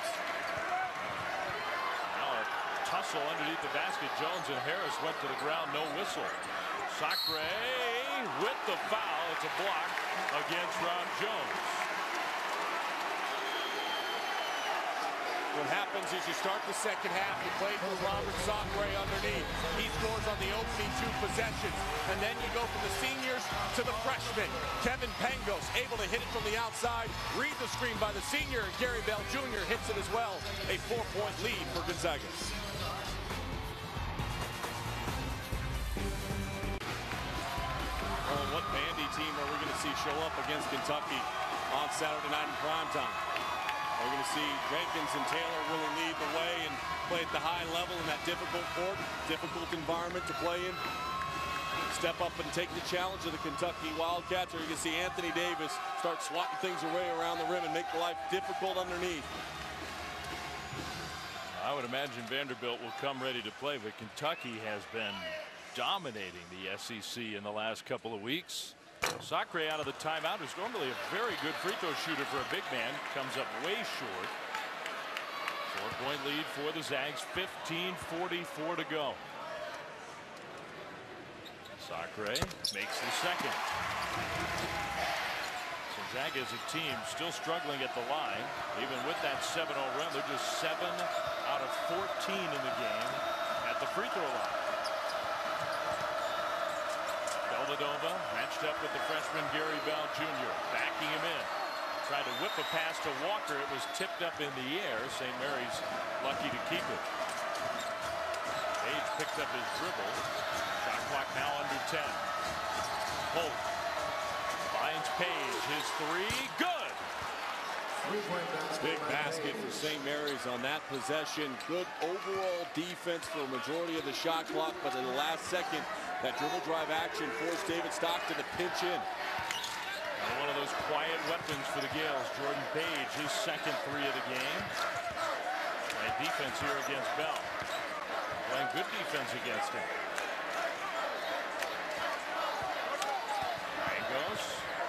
S1: Tussle underneath the basket. Jones and Harris went to the ground, no whistle. Sacre with the foul. It's a block against Rob Jones.
S2: What happens is you start the second half, you play for Robert Sacre underneath. He scores on the opening 2 possessions. And then you go from the seniors to the freshmen. Kevin Pangos able to hit it from the outside. Read the screen by the senior. Gary Bell Jr. hits it as well. A 4-point lead for Gonzaga. Well, what Vandy team are we going to see show up against Kentucky on Saturday night in primetime? We're going to see Jenkins and Taylor really lead the way and play at the high level in that difficult court, difficult environment to play in. Step up and take the challenge of the Kentucky Wildcats, or you can see Anthony Davis start swatting things away around the rim and make life difficult underneath.
S1: I would imagine Vanderbilt will come ready to play, but Kentucky has been dominating the SEC in the last couple of weeks. Sacre out of the timeout, who's normally a very good free throw shooter for a big man, comes up way short. 4-point lead for the Zags, 15:44 to go. Sacre makes the second. Gonzaga as a team still struggling at the line. Even with that 7-0 run, they're just 7 out of 14 in the game at the free throw line. Dellavedova matched up with the freshman Gary Bell Jr. Backing him in. Tried to whip a pass to Walker. It was tipped up in the air. St. Mary's lucky to keep it. Page picked up his dribble. Shot clock now under 10. Holt finds Page. His 3. Good.
S2: Big basket for St. Mary's on that possession. Good overall defense for a majority of the shot clock, but in the last second, that dribble drive action forced David Stockton to pinch in.
S1: And one of those quiet weapons for the Gales, Jordan Page, his second 3 of the game. Playing defense here against Bell. Playing good defense against him. Pangos.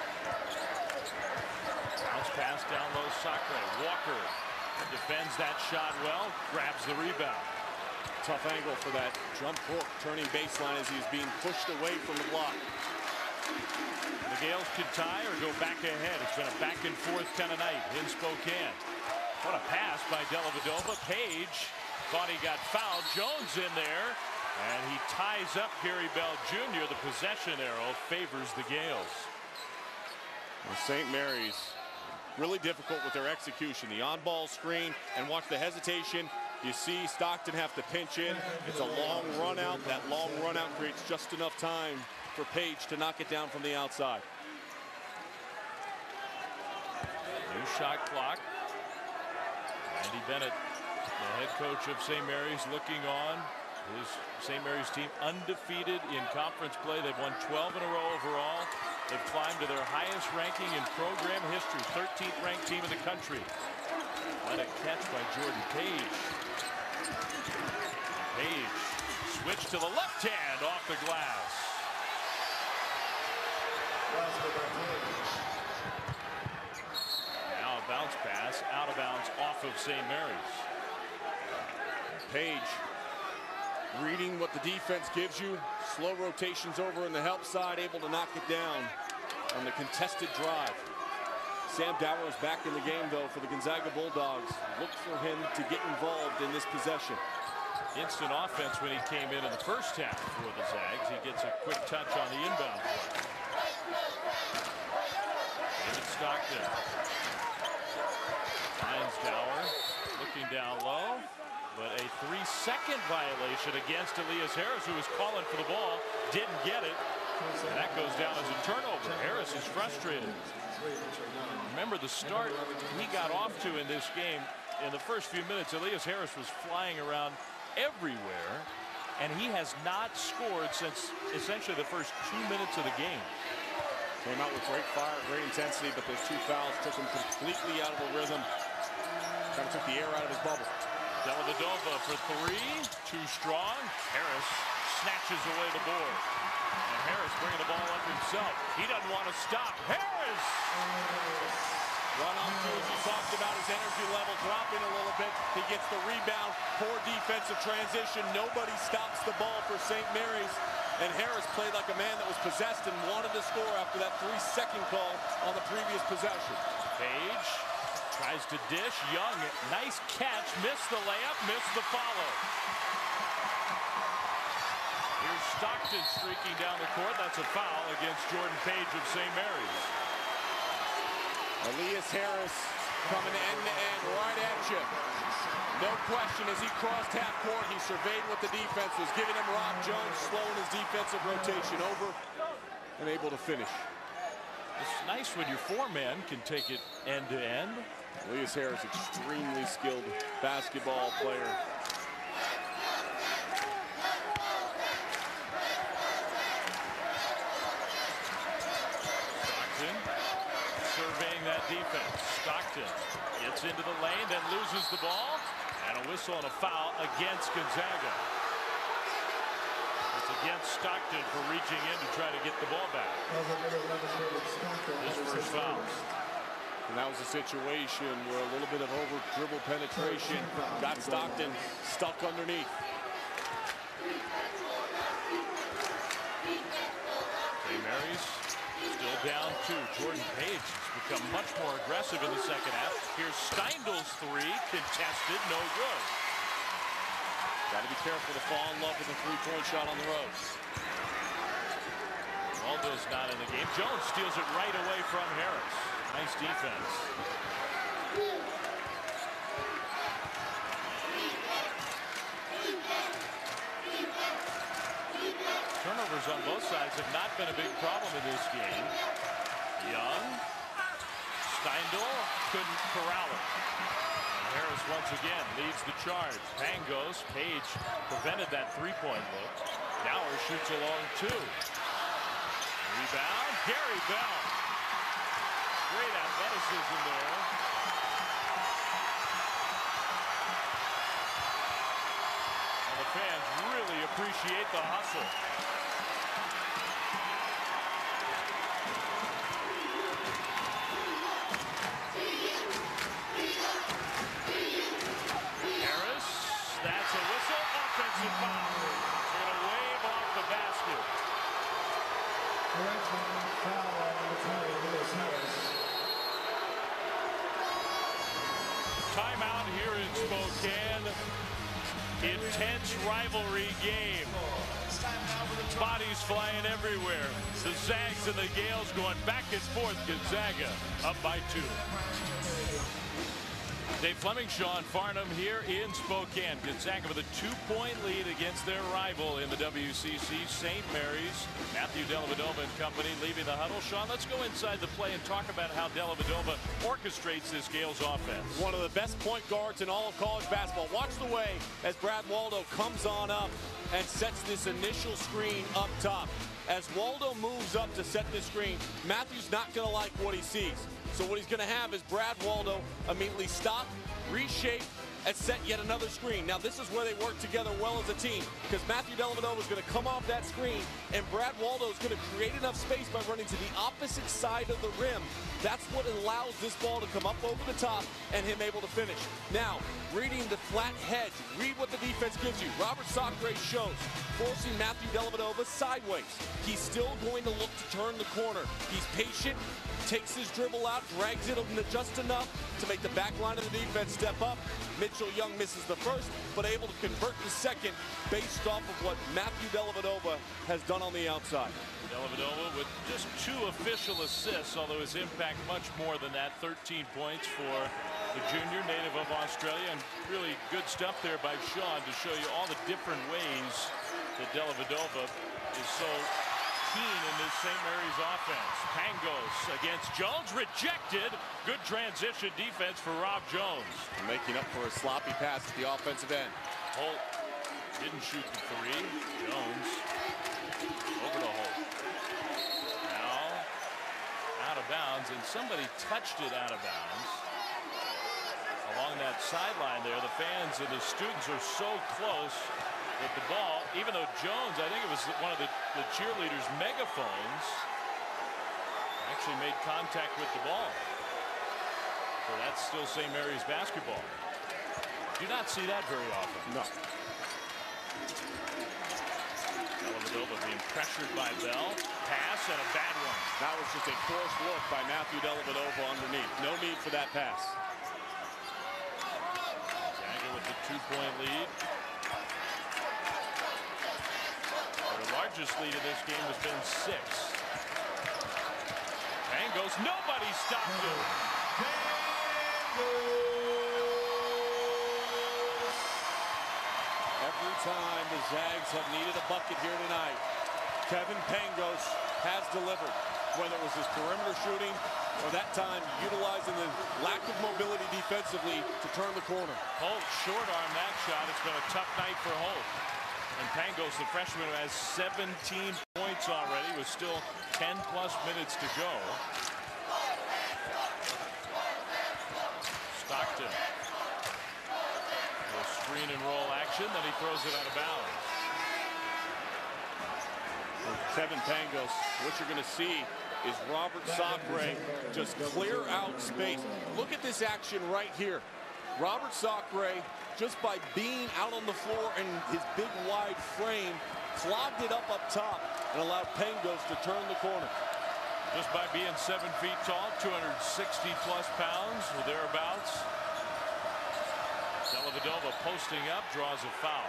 S1: Bounce pass down low, Sacre. Walker defends that shot well, grabs the rebound.
S2: Tough angle for that jump hook turning baseline as he's being pushed away from the block.
S1: The Gales could tie or go back ahead. It's been a back and forth kind of night in Spokane. What a pass by Dellavedova. Page thought he got fouled. Jones in there, and he ties up Gary Bell Jr. The possession arrow favors the Gales.
S2: Well, St. Mary's really difficult with their execution. The on-ball screen, and watch the hesitation. You see Stockton have to pinch in. It's a long run out. That long run out creates just enough time for Page to knock it down from the outside.
S1: New shot clock. Andy Bennett, the head coach of St. Mary's, looking on. His St. Mary's team undefeated in conference play. They've won 12 in a row overall. They've climbed to their highest ranking in program history, 13th ranked team in the country. What a catch by Jordan Page. Page switch to the left hand off the glass. Now a bounce pass out of bounds off of St. Mary's.
S2: Page reading what the defense gives you. Slow rotations over in the help side, able to knock it down on the contested drive. Sam Dower is back in the game, though, for the Gonzaga Bulldogs. Look for him to get involved in this possession.
S1: Instant offense when he came in the first half for the Zags. He gets a quick touch on the inbound play. David Stockton finds Dower, looking down low, but a 3-second violation against Elias Harris, who was calling for the ball, didn't get it, and that goes down as a turnover. Harris is frustrated. Remember the start he got off to in this game. In the first few minutes, Elias Harris was flying around everywhere, and he has not scored since essentially the first 2 minutes of the game.
S2: Came out with great fire, great intensity, but those 2 fouls took him completely out of the rhythm. Kind of took the air out of his bubble.
S1: Dellavedova for 3, too strong. Harris snatches away the board. And Harris bringing the ball up himself. He doesn't want to stop. Harris!
S2: Run on through, as you talked about, his energy level dropping a little bit. He gets the rebound. Poor defensive transition. Nobody stops the ball for St. Mary's. And Harris played like a man that was possessed and wanted to score after that 3-second call on the previous possession.
S1: Page Tries to dish. Young, nice catch. Missed the layup, missed the follow. Here's Stockton streaking down the court. That's a foul against Jordan Page of St. Mary's.
S2: Elias Harris coming end-to-end right at you. No question, as he crossed half court, he surveyed what the defense was giving him. Rob Jones slowing his defensive rotation over and able to finish.
S1: It's nice when your four-man can take it end-to-end.
S2: Elias Harris, extremely skilled basketball player.
S1: Stockton surveying that defense. Stockton gets into the lane, then loses the ball. And a whistle and a foul against Gonzaga. It's against Stockton for reaching in to try to get the ball back. His first foul.
S2: And that was a situation where a little bit of over dribble penetration got Stockton stuck underneath.
S1: St. Mary's still down 2. Jordan Page has become much more aggressive in the second half. Here's Steindl's three, contested, no good.
S2: Got to be careful to fall in love with a three-point shot on the road.
S1: Waldo's not in the game. Jones steals it right away from Harris. Nice defense. Turnovers on both sides have not been a big problem in this game. Young, Steindl couldn't corral it. And Harris once again leads the charge. Pangos, Page prevented that three-point look. Dower shoots a long 2. Rebound, Gary Bell. Great athleticism there. And the fans really appreciate the hustle. Harris, that's a whistle, offensive foul. It's going to wave off the basket. Timeout here in Spokane. Intense rivalry game. Bodies flying everywhere. The Zags and the Gales going back and forth. Gonzaga up by 2. Dave Fleming, Sean Farnham here in Spokane. Gonzaga with a 2-point lead against their rival in the WCC, St. Mary's. Matthew Dellavedova and company leaving the huddle. Sean, let's go inside the play and talk about how Dellavedova orchestrates this Gales offense.
S2: One of the best point guards in all of college basketball. Watch the way as Brad Waldo comes on up and sets this initial screen up top. As Waldo moves up to set this screen, Matthew's not going to like what he sees. So what he's going to have is Brad Waldo immediately stop, reshape, and set yet another screen. Now this is where they work together well as a team, because Matthew Dellavedova is going to come off that screen, and Brad Waldo is going to create enough space by running to the opposite side of the rim. That's what allows this ball to come up over the top and him able to finish. Now, reading the flat hedge, read what the defense gives you. Robert Sacre shows, forcing Matthew Dellavedova sideways. He's still going to look to turn the corner. He's patient, takes his dribble out, drags it just enough to make the back line of the defense step up. Mitchell Young misses the first, but able to convert the second based off of what Matthew Dellavedova has done on the outside.
S1: Dellavedova with just 2 official assists, although his impact much more than that. 13 points for the junior, native of Australia, and really good stuff there by Sean to show you all the different ways that Dellavedova is so keen in this St. Mary's offense. Pangos against Jones, rejected. Good transition defense for Rob Jones.
S2: Making up for a sloppy pass at the offensive end.
S1: Holt didn't shoot the 3. Jones over to Holt. Now out of bounds, and somebody touched it out of bounds. Along that sideline there, the fans and the students are so close with the ball, even though Jones, I think it was one of the cheerleaders' megaphones, actually made contact with the ball. So that's still St. Mary's basketball. Do not see that very often.
S2: No.
S1: Dellavedova being pressured by Bell. Pass and a bad one.
S2: That was just a forced look by Matthew Dellavedova underneath. No need for that pass.
S1: 2-point lead. Their largest lead in this game has been 6. Pangos, nobody stopped him.
S2: Every time the Zags have needed a bucket here tonight, Kevin Pangos has delivered, whether it was his perimeter shooting or that time utilizing the lack of mobility defensively to turn the corner.
S1: Holt short-armed that shot. It's been a tough night for Holt. And Pangos, the freshman, who has 17 points already with still 10-plus minutes to go. Stockton. A screen and roll action, then he throws it out of bounds.
S2: Kevin Pangos, what you're going to see is Robert Sacre just clear out space. Look at this action right here. Robert Sacre, just by being out on the floor and his big wide frame, clogged it up top and allowed Pangos to turn the corner.
S1: Just by being 7 feet tall, 260-plus pounds or thereabouts. Dellavedova posting up, draws a foul.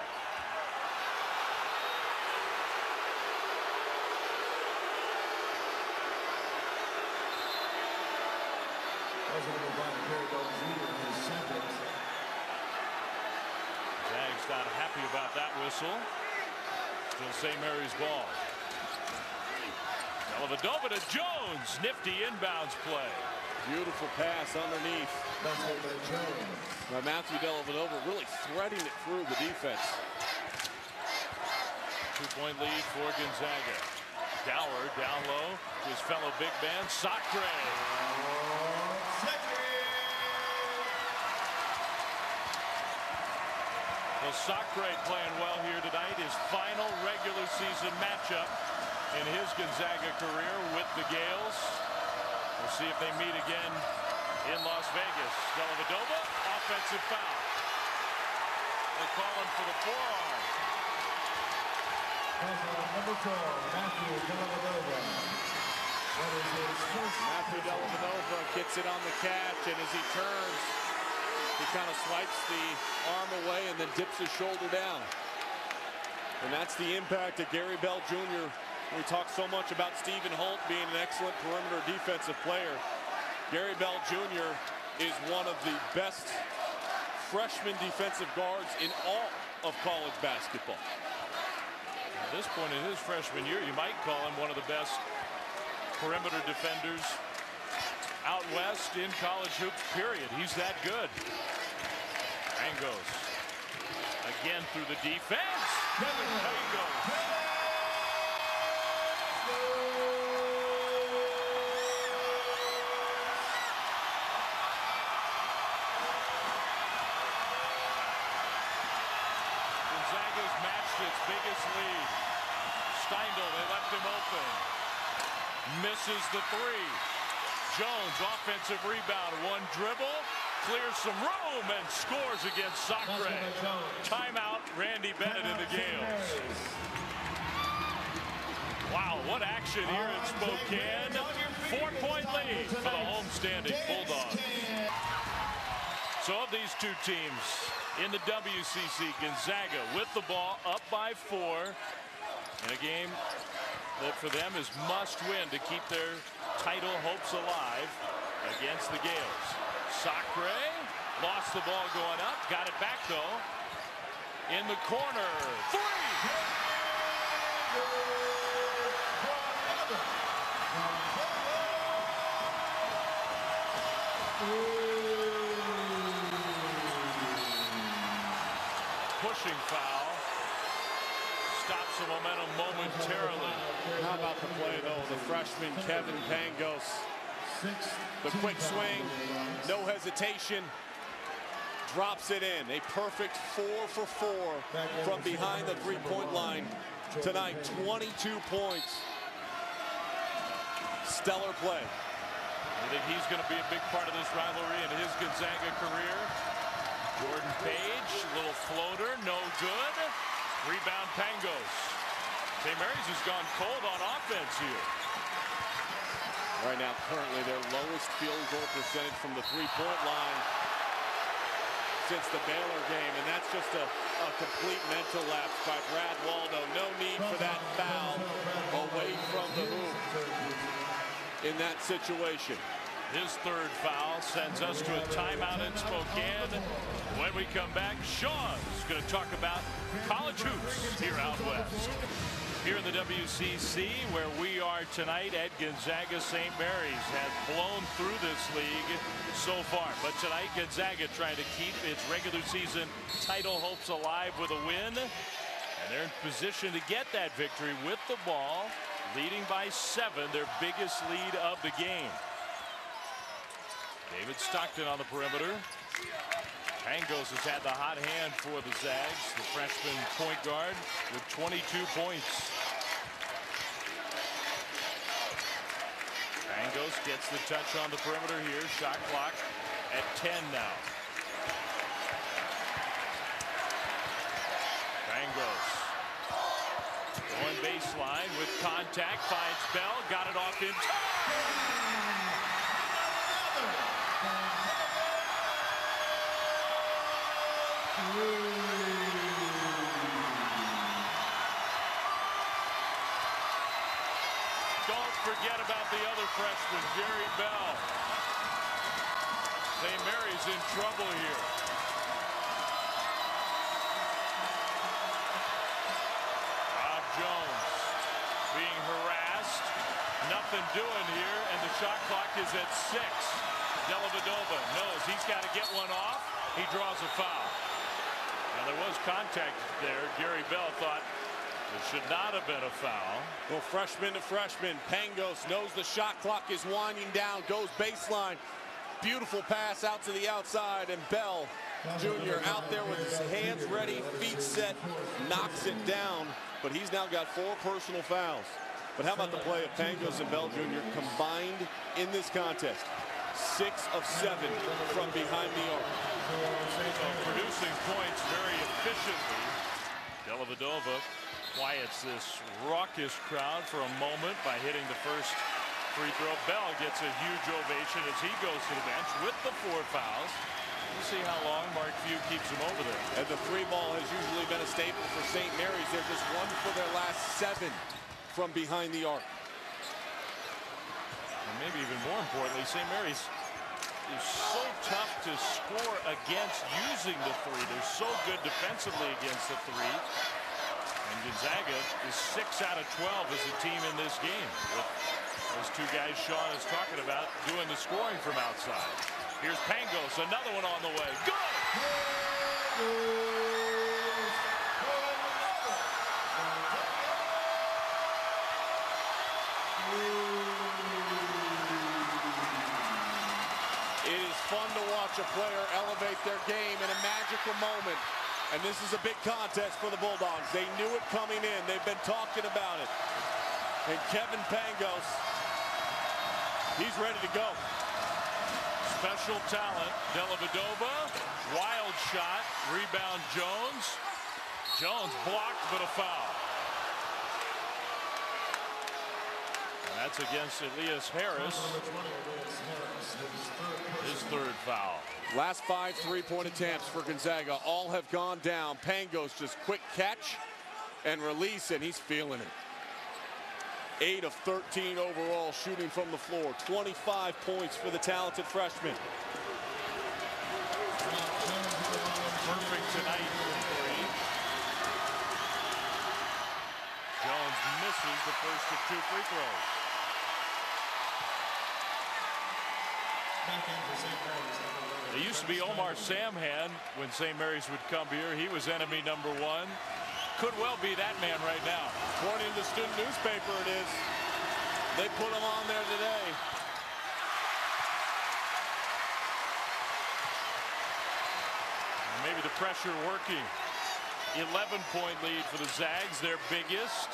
S1: Zags not happy about that whistle. Still St. Mary's ball. Dellavedova to Jones. Nifty inbounds play.
S2: Beautiful pass underneath. Now Matthew Dellavedova really threading it through the defense.
S1: 2-point lead for Gonzaga. Dower down low to his fellow big man, Sacre. Well, Sacre playing well here tonight. His final regular season matchup in his Gonzaga career with the Gales. We'll see if they meet again in Las Vegas. Dellavedova, offensive foul. They call him for the forearm.
S3: Number 4, Matthew Dellavedova.
S2: Matthew Dellavedova gets it on the catch, and as he turns, he kind of swipes the arm away and then dips his shoulder down. And that's the impact of Gary Bell Jr. We talk so much about Stephen Holt being an excellent perimeter defensive player. Gary Bell Jr. is one of the best freshman defensive guards in all of college basketball.
S1: At this point in his freshman year, you might call him one of the best perimeter defenders out west in college hoops, period. He's that good. Pangos again through the defense. Kevin Pangos. Gonzaga's matched its biggest lead. Steindl, they left him open. Misses the 3. Jones, offensive rebound, 1 dribble, clears some room and scores against Sacre. Timeout, Randy Bennett and the Gales. Wow, what action here in Spokane. 4-point lead for the homestanding Bulldogs. So of these two teams in the WCC, Gonzaga with the ball up by 4 in a game that for them is must win to keep their title hopes alive against the Gales. Sacre lost the ball going up, got it back though. In the corner, 3! Pushing foul. Stops the momentum momentarily.
S2: How about the play, though? The freshman, Kevin Pangos. The quick swing, no hesitation, drops it in. A perfect 4 for 4 from behind the three-point line tonight. 22 points. Stellar play.
S1: I think he's going to be a big part of this rivalry in his Gonzaga career. Jordan Page, little floater, no good. Rebound Pangos. St. Mary's has gone cold on offense here.
S2: Right now, currently their lowest field goal percentage from the three-point line. since the Baylor game, and that's just a complete mental lapse by Brad Waldo. No need for that foul away from the hoop in that situation.
S1: His third foul sends us to a timeout in Spokane. When we come back, Sean's going to talk about college hoops here out west. Here in the WCC, where we are tonight at Gonzaga, St. Mary's has blown through this league so far. But tonight, Gonzaga trying to keep its regular season title hopes alive with a win. And they're in position to get that victory with the ball, leading by 7, their biggest lead of the game. David Stockton on the perimeter. Pangos has had the hot hand for the Zags, the freshman point guard with 22 points. Pangos gets the touch on the perimeter here. Shot clock at 10 now. Pangos going baseline with contact, finds Bell, got it off in time. Don't forget about the other freshman, Gary Bell. St. Mary's in trouble here. Rob Jones being harassed. Nothing doing here, and the shot clock is at 6. Dellavedova knows he's got to get one off. He draws a foul. Now there was contact there. Gary Bell thought it should not have been a foul.
S2: Well, freshman to freshman. Pangos knows the shot clock is winding down. Goes baseline. Beautiful pass out to the outside. And Bell Jr. out there with his hands ready, feet set, knocks it down. But he's now got 4 personal fouls. But how about the play of Pangos and Bell Jr. combined in this contest? 6 of 7 from behind the arc.
S1: Producing points very efficiently. Dellavedova quiets this raucous crowd for a moment by hitting the first free throw. Bell gets a huge ovation as he goes to the bench with the 4 fouls. We'll see how long Mark Few keeps him over there.
S2: And the 3 ball has usually been a staple for St. Mary's. They're just 1 for their last 7 from behind the arc.
S1: And maybe even more importantly, St. Mary's is so tough to score against using the 3. They're so good defensively against the 3. And Gonzaga is 6 out of 12 as a team in this game. With those 2 guys Sean is talking about doing the scoring from outside. Here's Pangos, another one on the way. Good!
S2: It is fun to watch a player elevate their game in a magical moment. And this is a big contest for the Bulldogs. They knew it coming in. They've been talking about it. And Kevin Pangos, he's ready to go.
S1: Special talent, Dellavedova, wild shot, rebound Jones. Jones blocked, but a foul. And that's against Elias Harris. His 3rd foul.
S2: Last 5 3-point attempts for Gonzaga. All have gone down. Pangos just quick catch and release, and he's feeling it. 8 of 13 overall shooting from the floor. 25 points for the talented freshman.
S1: Perfect tonight from 3. Jones misses the first of 2 free throws. It used to be Omar Samhan when St. Mary's would come here. He was enemy number 1. Could well be that man right now.
S2: According to the student newspaper, it is. They put him on there today.
S1: Maybe the pressure working. 11-point lead for the Zags, their biggest.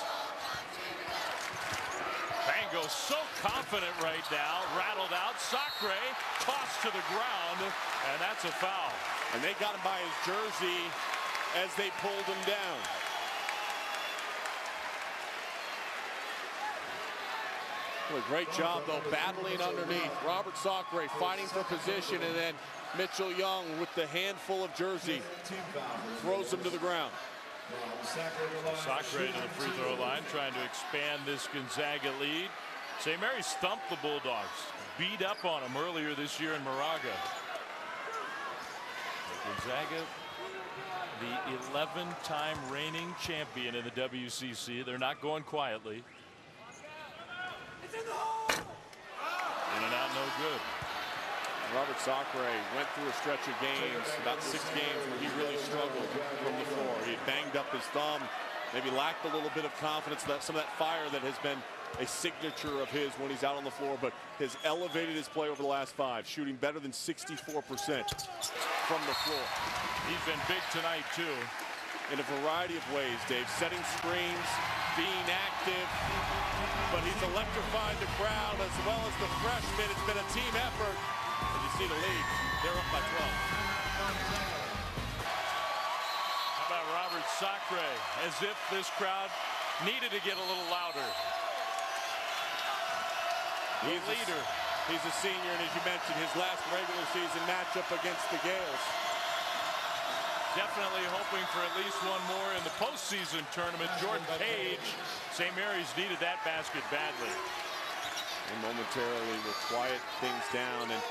S1: Pangos so confident right now, rattled out. Sacre tossed to the ground, and that's a foul.
S2: And they got him by his jersey as they pulled him down. Well, great job, though, battling underneath. Robert Sacre fighting for position and then Mitchell Young with the handful of jersey throws him to the ground.
S1: Sacre to the free throw line, trying to expand this Gonzaga lead. St. Mary's thumped the Bulldogs, beat up on them earlier this year in Moraga. Gonzaga, the 11-time reigning champion in the WCC. They're not going quietly. In and out, no good.
S2: Robert Sacre went through a stretch of games, about 6 games, where he really struggled from the floor. He had banged up his thumb, maybe lacked a little bit of confidence, some of that fire that has been a signature of his when he's out on the floor, but has elevated his play over the last 5, shooting better than 64% from the floor.
S1: He's been big tonight, too.
S2: In a variety of ways, Dave. Setting screens, being active, but he's electrified the crowd as well as the freshmen. It's been a team effort. And you see the lead. They're up by 12.
S1: How about Robert Sacre? As if this crowd needed to get a little louder.
S2: He's a leader. He's a senior, and as you mentioned, his last regular season matchup against the Gales.
S1: Definitely hoping for at least one more in the postseason tournament. Jordan Page, St. Mary's needed that basket badly.
S2: And momentarily will quiet things down. And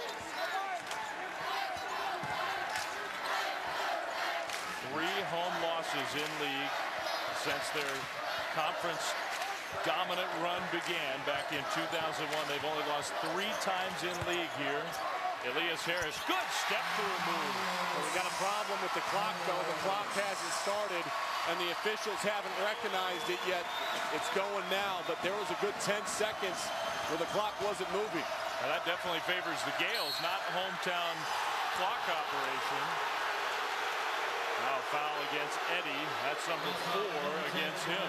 S1: 3 home losses in league since their conference dominant run began back in 2001. They've only lost 3 times in league here. Elias Harris, good step through move.
S2: Well, we got a problem with the clock, though. The clock hasn't started, and the officials haven't recognized it yet. It's going now, but there was a good 10 seconds where the clock wasn't moving.
S1: Well, that definitely favors the Gales, not hometown clock operation. Now a foul against Eddie. That's number 4 against him.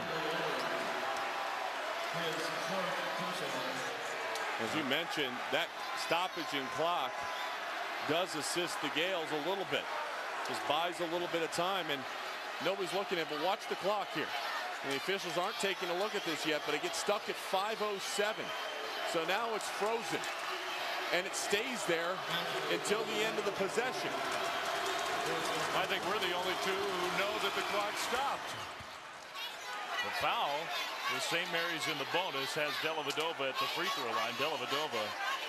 S2: As you mentioned, that stoppage in clock does assist the Gales a little bit. Just buys a little bit of time, and nobody's looking at it, but watch the clock here. And the officials aren't taking a look at this yet, but it gets stuck at 5:07. So now it's frozen, and it stays there until the end of the possession.
S1: I think we're the only 2 who know that the clock stopped. The foul with St. Mary's in the bonus has Dellavedova at the free throw line. Dellavedova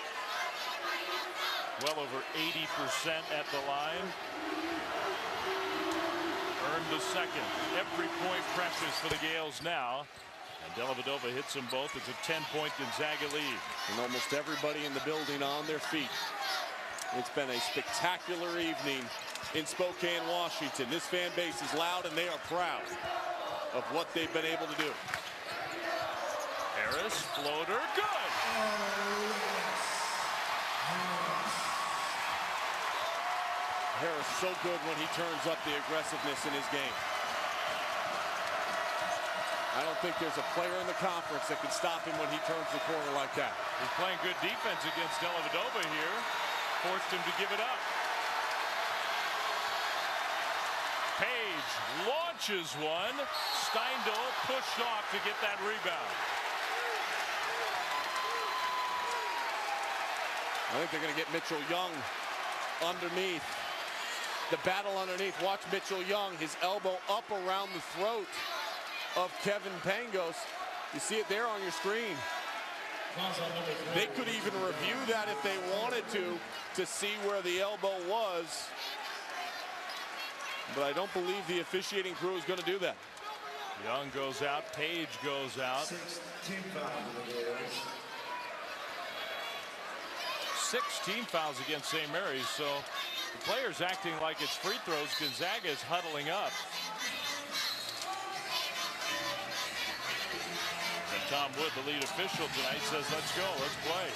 S1: well over 80% at the line. Earned the second. Every point precious for the Gales now. And Dellavedova hits them both. It's a 10-point Gonzaga lead.
S2: And almost everybody in the building on their feet. It's been a spectacular evening in Spokane, Washington. This fan base is loud, and they are proud of what they've been able to do.
S1: Harris, floater, good.
S2: Harris so good when he turns up the aggressiveness in his game. I don't think there's a player in the conference that can stop him when he turns the corner like that.
S1: He's playing good defense against Dellavedova here. Forced him to give it up. Page launches one. Steindl pushed off to get that rebound.
S2: I think they're going to get Mitchell Young underneath. The battle underneath. Watch Mitchell Young, his elbow up around the throat of Kevin Pangos. You see it there on your screen. They could even review that if they wanted to see where the elbow was. But I don't believe the officiating crew is going to do that.
S1: Young goes out. Page goes out. 16 fouls against St. Mary's, so the players acting like it's free throws. Gonzaga is huddling up. And Tom Wood, the lead official tonight, says, let's go, let's play.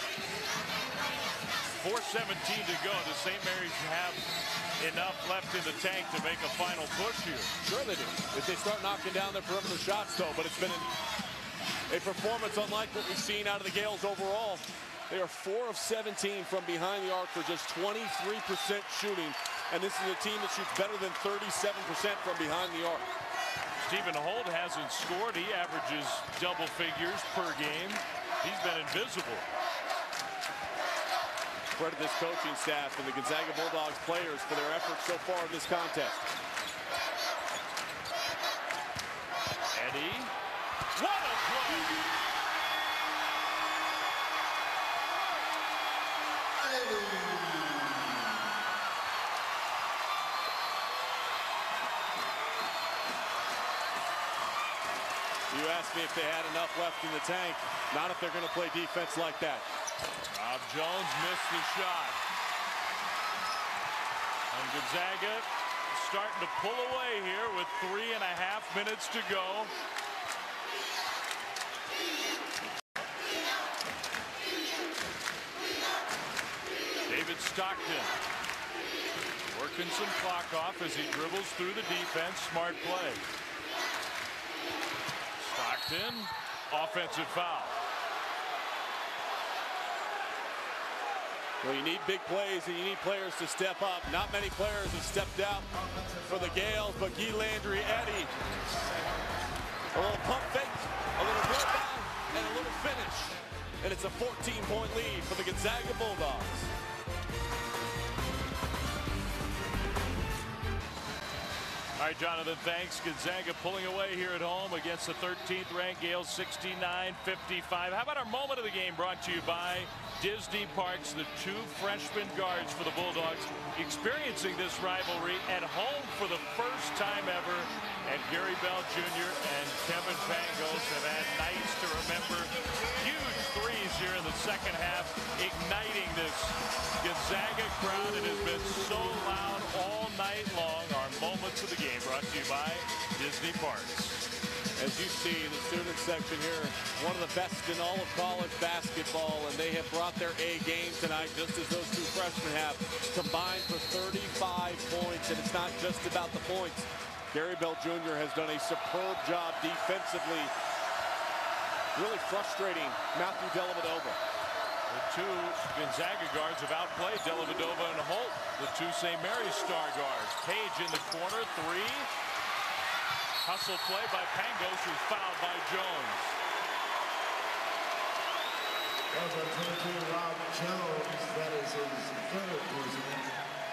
S1: 4:17 to go. Does St. Mary's have enough left in the tank to make a final push here?
S2: Sure they do. If they start knocking down their perimeter shots, though, but it's been a performance unlike what we've seen out of the Gales overall. They are 4 of 17 from behind the arc for just 23% shooting, and this is a team that shoots better than 37% from behind the arc.
S1: Stephen Holt hasn't scored. He averages double figures per game. He's been invisible.
S2: credit this coaching staff and the Gonzaga Bulldogs players for their efforts so far in this contest.
S1: Eddie, what a play!
S2: You asked me if they had enough left in the tank. Not if they're going to play defense like that.
S1: Rob Jones missed the shot. And Gonzaga starting to pull away here with 3.5 minutes to go. David Stockton working some clock off as he dribbles through the defense. Smart play. Stockton, offensive foul.
S2: Well, you need big plays and you need players to step up. Not many players have stepped out for the Gales, but Guy Landry, Eddie. A little pump fake, a little blow by, and a little finish. And it's a 14-point lead for the Gonzaga Bulldogs.
S1: All right, Jonathan, thanks. Gonzaga pulling away here at home against the 13th ranked Gales, 69-55. How about our moment of the game brought to you by Disney Parks, the two freshman guards for the Bulldogs experiencing this rivalry at home for the first time ever. And Gary Bell Jr. and Kevin Pangos have had nights to remember. Huge threes here in the second half, igniting this Gonzaga crowd. It has been so loud all night long. Our moments of the game brought to you by Disney Parks.
S2: As you see, the student section here, one of the best in all of college basketball, and they have brought their A game tonight, just as those two freshmen have, combined for 35 points, and it's not just about the points. Gary Bell Jr. has done a superb job defensively, really frustrating Matthew Dellavedova.
S1: The two Gonzaga guards have outplayed Dellavedova and Holt, the two St. Mary's star guards. Page in the corner, three. Hustle play by Pangos, who's fouled by Jones.
S3: Number 22, Rob Jones. That is his third personal.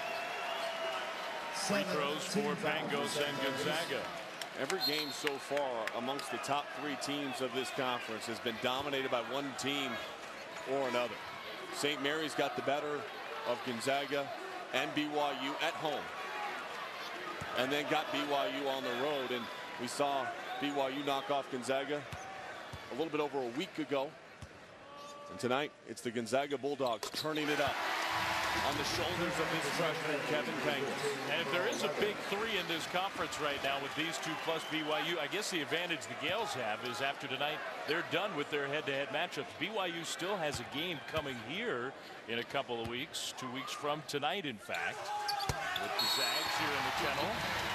S1: Free throws for Pangos and Gonzaga.
S2: Every game so far amongst the top three teams of this conference has been dominated by one team or another. St. Mary's got the better of Gonzaga and BYU at home, and then got BYU on the road. And we saw BYU knock off Gonzaga a little bit over a week ago. And tonight, it's the Gonzaga Bulldogs turning it up on the shoulders of this freshman, Kevin Pangos.
S1: And if there is a big three in this conference right now with these two plus BYU, I guess the advantage the Gales have is after tonight, they're done with their head-to-head matchups. BYU still has a game coming here in a couple of weeks, 2 weeks from tonight, in fact, with the Zags here in the kennel.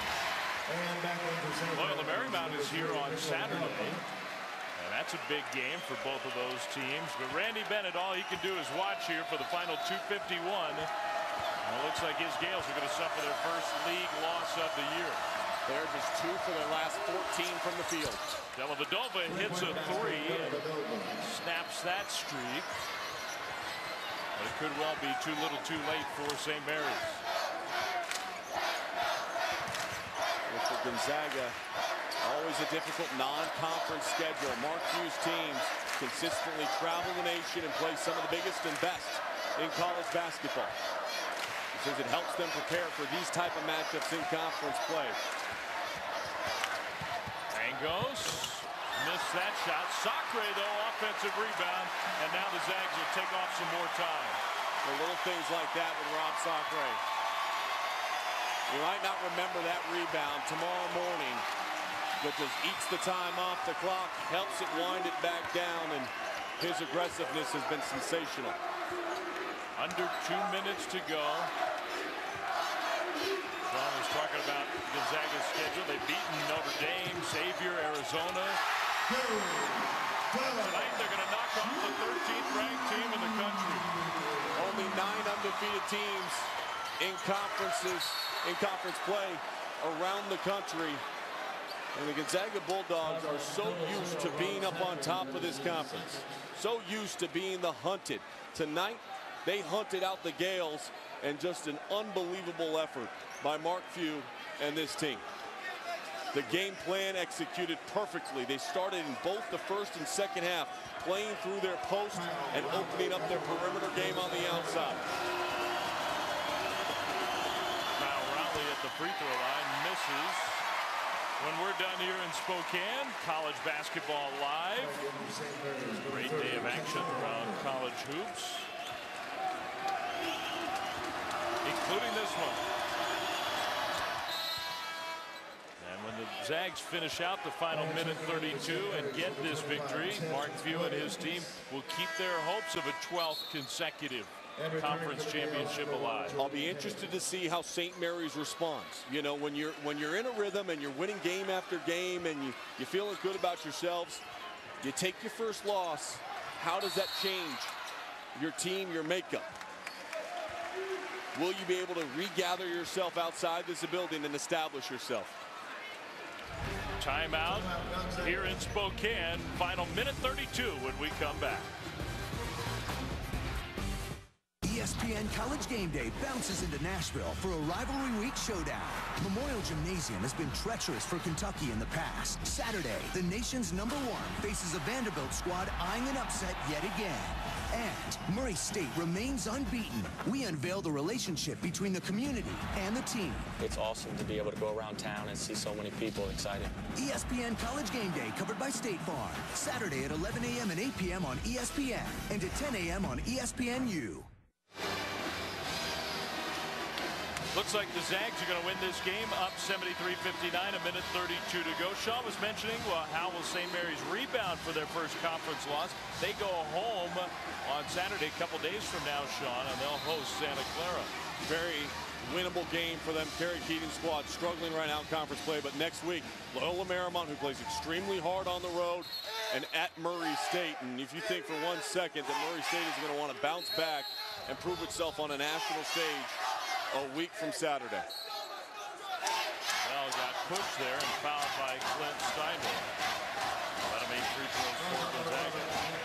S1: Loyola Marymount is here on Saturday. And that's a big game for both of those teams. But Randy Bennett, all he can do is watch here for the final 2:51. And it looks like his Gales are going to suffer their first league loss of the year.
S2: They're just 2 for their last 14 from the field.
S1: Dellavedova hits a three and snaps that streak. But it could well be too little too late for St. Mary's.
S2: For Gonzaga, always a difficult non-conference schedule. Mark Hughes teams consistently travel the nation and play some of the biggest and best in college basketball. He says it helps them prepare for these type of matchups in conference play.
S1: Pangos missed that shot. Sacre, though, offensive rebound, and now the Zags will take off some more time.
S2: The little things like that with Rob Sacre. You might not remember that rebound tomorrow morning, but just eats the time off the clock, helps it wind it back down, and his aggressiveness has been sensational.
S1: Under 2 minutes to go. John was talking about Gonzaga's schedule. They've beaten Notre Dame, Xavier, Arizona. Tonight they're going to knock off the 13th ranked team in the country.
S2: Only 9 undefeated teams in conference play around the country. And the Gonzaga Bulldogs are so used to being up on top of this conference. So used to being the hunted. Tonight, They hunted out the Gales, and just an unbelievable effort by Mark Few and this team. The game plan executed perfectly. They started in both the first and second half, playing through their post and opening up their perimeter game on the outside.
S1: Kyle Rowley at the free throw line misses. When we're done here in Spokane, college basketball live. Great day of action around college hoops, including this one. And when the Zags finish out the final minute 32 and get this victory, Mark Few and his team will keep their hopes of a 12th consecutive conference championship alive.
S2: I'll be interested to see how St. Mary's responds. You know, when you're in a rhythm and you're winning game after game and you feeling good about yourselves, you take your first loss. How does that change your team, your makeup? Will you be able to regather yourself outside this building and establish yourself?
S1: Timeout here in Spokane. Final minute 32 when we come back.
S4: ESPN College Game Day bounces into Nashville for a rivalry week showdown. Memorial Gymnasium has been treacherous for Kentucky in the past. Saturday, the nation's #1 faces a Vanderbilt squad eyeing an upset yet again. And Murray State remains unbeaten. We unveil the relationship between the community and the team.
S5: It's awesome to be able to go around town and see so many people excited.
S4: ESPN College Game Day covered by State Farm. Saturday at 11 a.m. and 8 p.m. on ESPN and at 10 a.m. on ESPNU.
S1: Looks like the Zags are going to win this game, up 73-59, a minute 32 to go. Sean was mentioning, well, how will St. Mary's rebound for their first conference loss? They go home on Saturday, a couple days from now, Sean, and they'll host Santa Clara.
S2: Very winnable game for them. Kerry Keating's squad struggling right now in conference play, but next week, Loyola Marymount, who plays extremely hard on the road, and at Murray State. And if you think for 1 second that Murray State is going to want to bounce back and prove itself on a national stage a week from Saturday.
S1: Well, got pushed there and fouled by Clint Steindl. Let him 8 free throws for Gonzaga.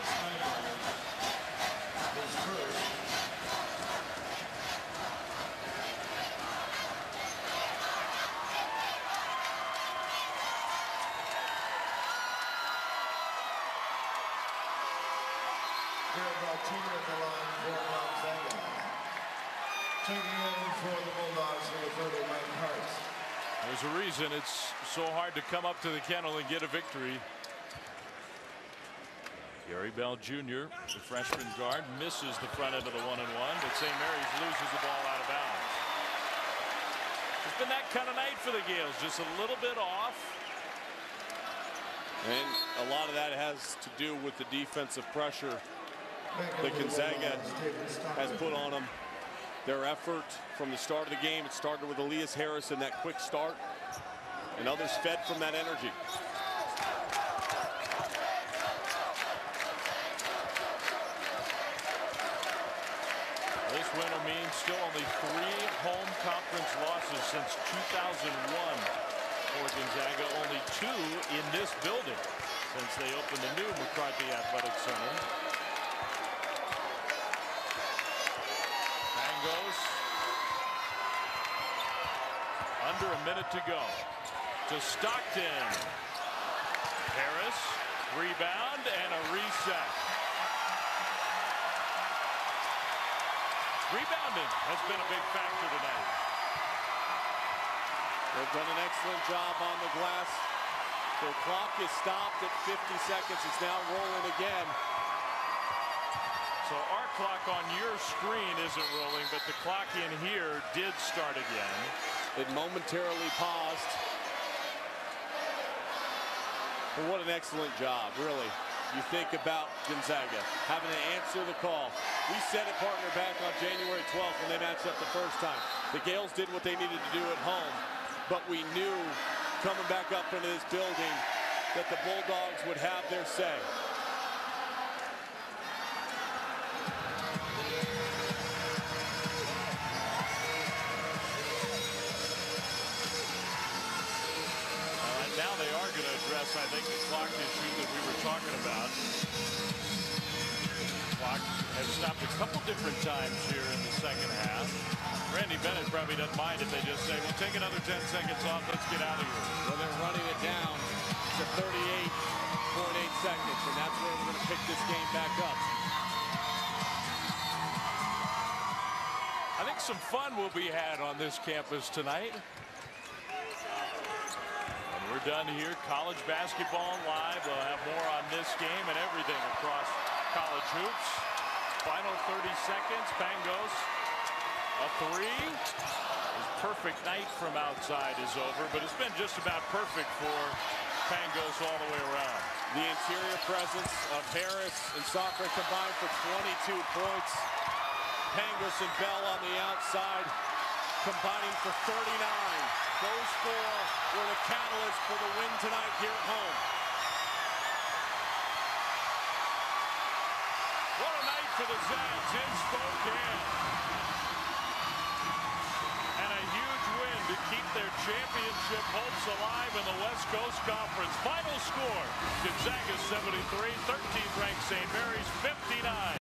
S1: There's a reason it's so hard to come up to the kennel and get a victory. Gary Bell Jr., the freshman guard, misses the front end of the 1-and-1, but St. Mary's loses the ball out of bounds. It's been that kind of night for the Gales, just a little bit off.
S2: And a lot of that has to do with the defensive pressure that Gonzaga has put on them. Their effort from the start of the game, it started with Elias Harris and that quick start, and others fed from that energy.
S1: This win will mean still only 3 home conference losses since 2001 for Gonzaga, only 2 in this building since they opened the new McCarthy Athletic Center. Goes under a minute to go to Stockton. Harris, rebound and a reset. Rebounding has been a big factor tonight.
S2: They've done an excellent job on the glass. The clock is stopped at 50 seconds. It's now rolling again.
S1: So our clock on your screen isn't rolling, but the clock in here did start again.
S2: It momentarily paused. But what an excellent job, really. You think about Gonzaga having to answer the call. We said it, partner, back on January 12th when they matched up the first time. The Gales did what they needed to do at home, but we knew coming back up into this building that the Bulldogs would have their say.
S1: Now they are going to address, I think, the clock issue that we were talking about. Clock has stopped. stopped a couple different times here in the second half. Randy Bennett probably doesn't mind if they just say, we'll take another 10 seconds off. Let's get out of here.
S2: Well, they're running it down to 38.8 seconds, and that's where we're going to pick this game back up.
S1: I think some fun will be had on this campus tonight. And we're done here. College basketball live. We'll have more on this game and everything across college hoops. Final 30 seconds. Pangos. A three. His perfect night from outside is over, but it's been just about perfect for Pangos all the way around.
S2: The interior presence of Harris and Sacre combined for 22 points. Pangos and Bell on the outside combining for 39. Those four were the catalyst for the win tonight here at home.
S1: What a night for the Zags in Spokane. And a huge win to keep their championship hopes alive in the West Coast Conference. Final score, Gonzaga 73, 13th ranked St. Mary's 59.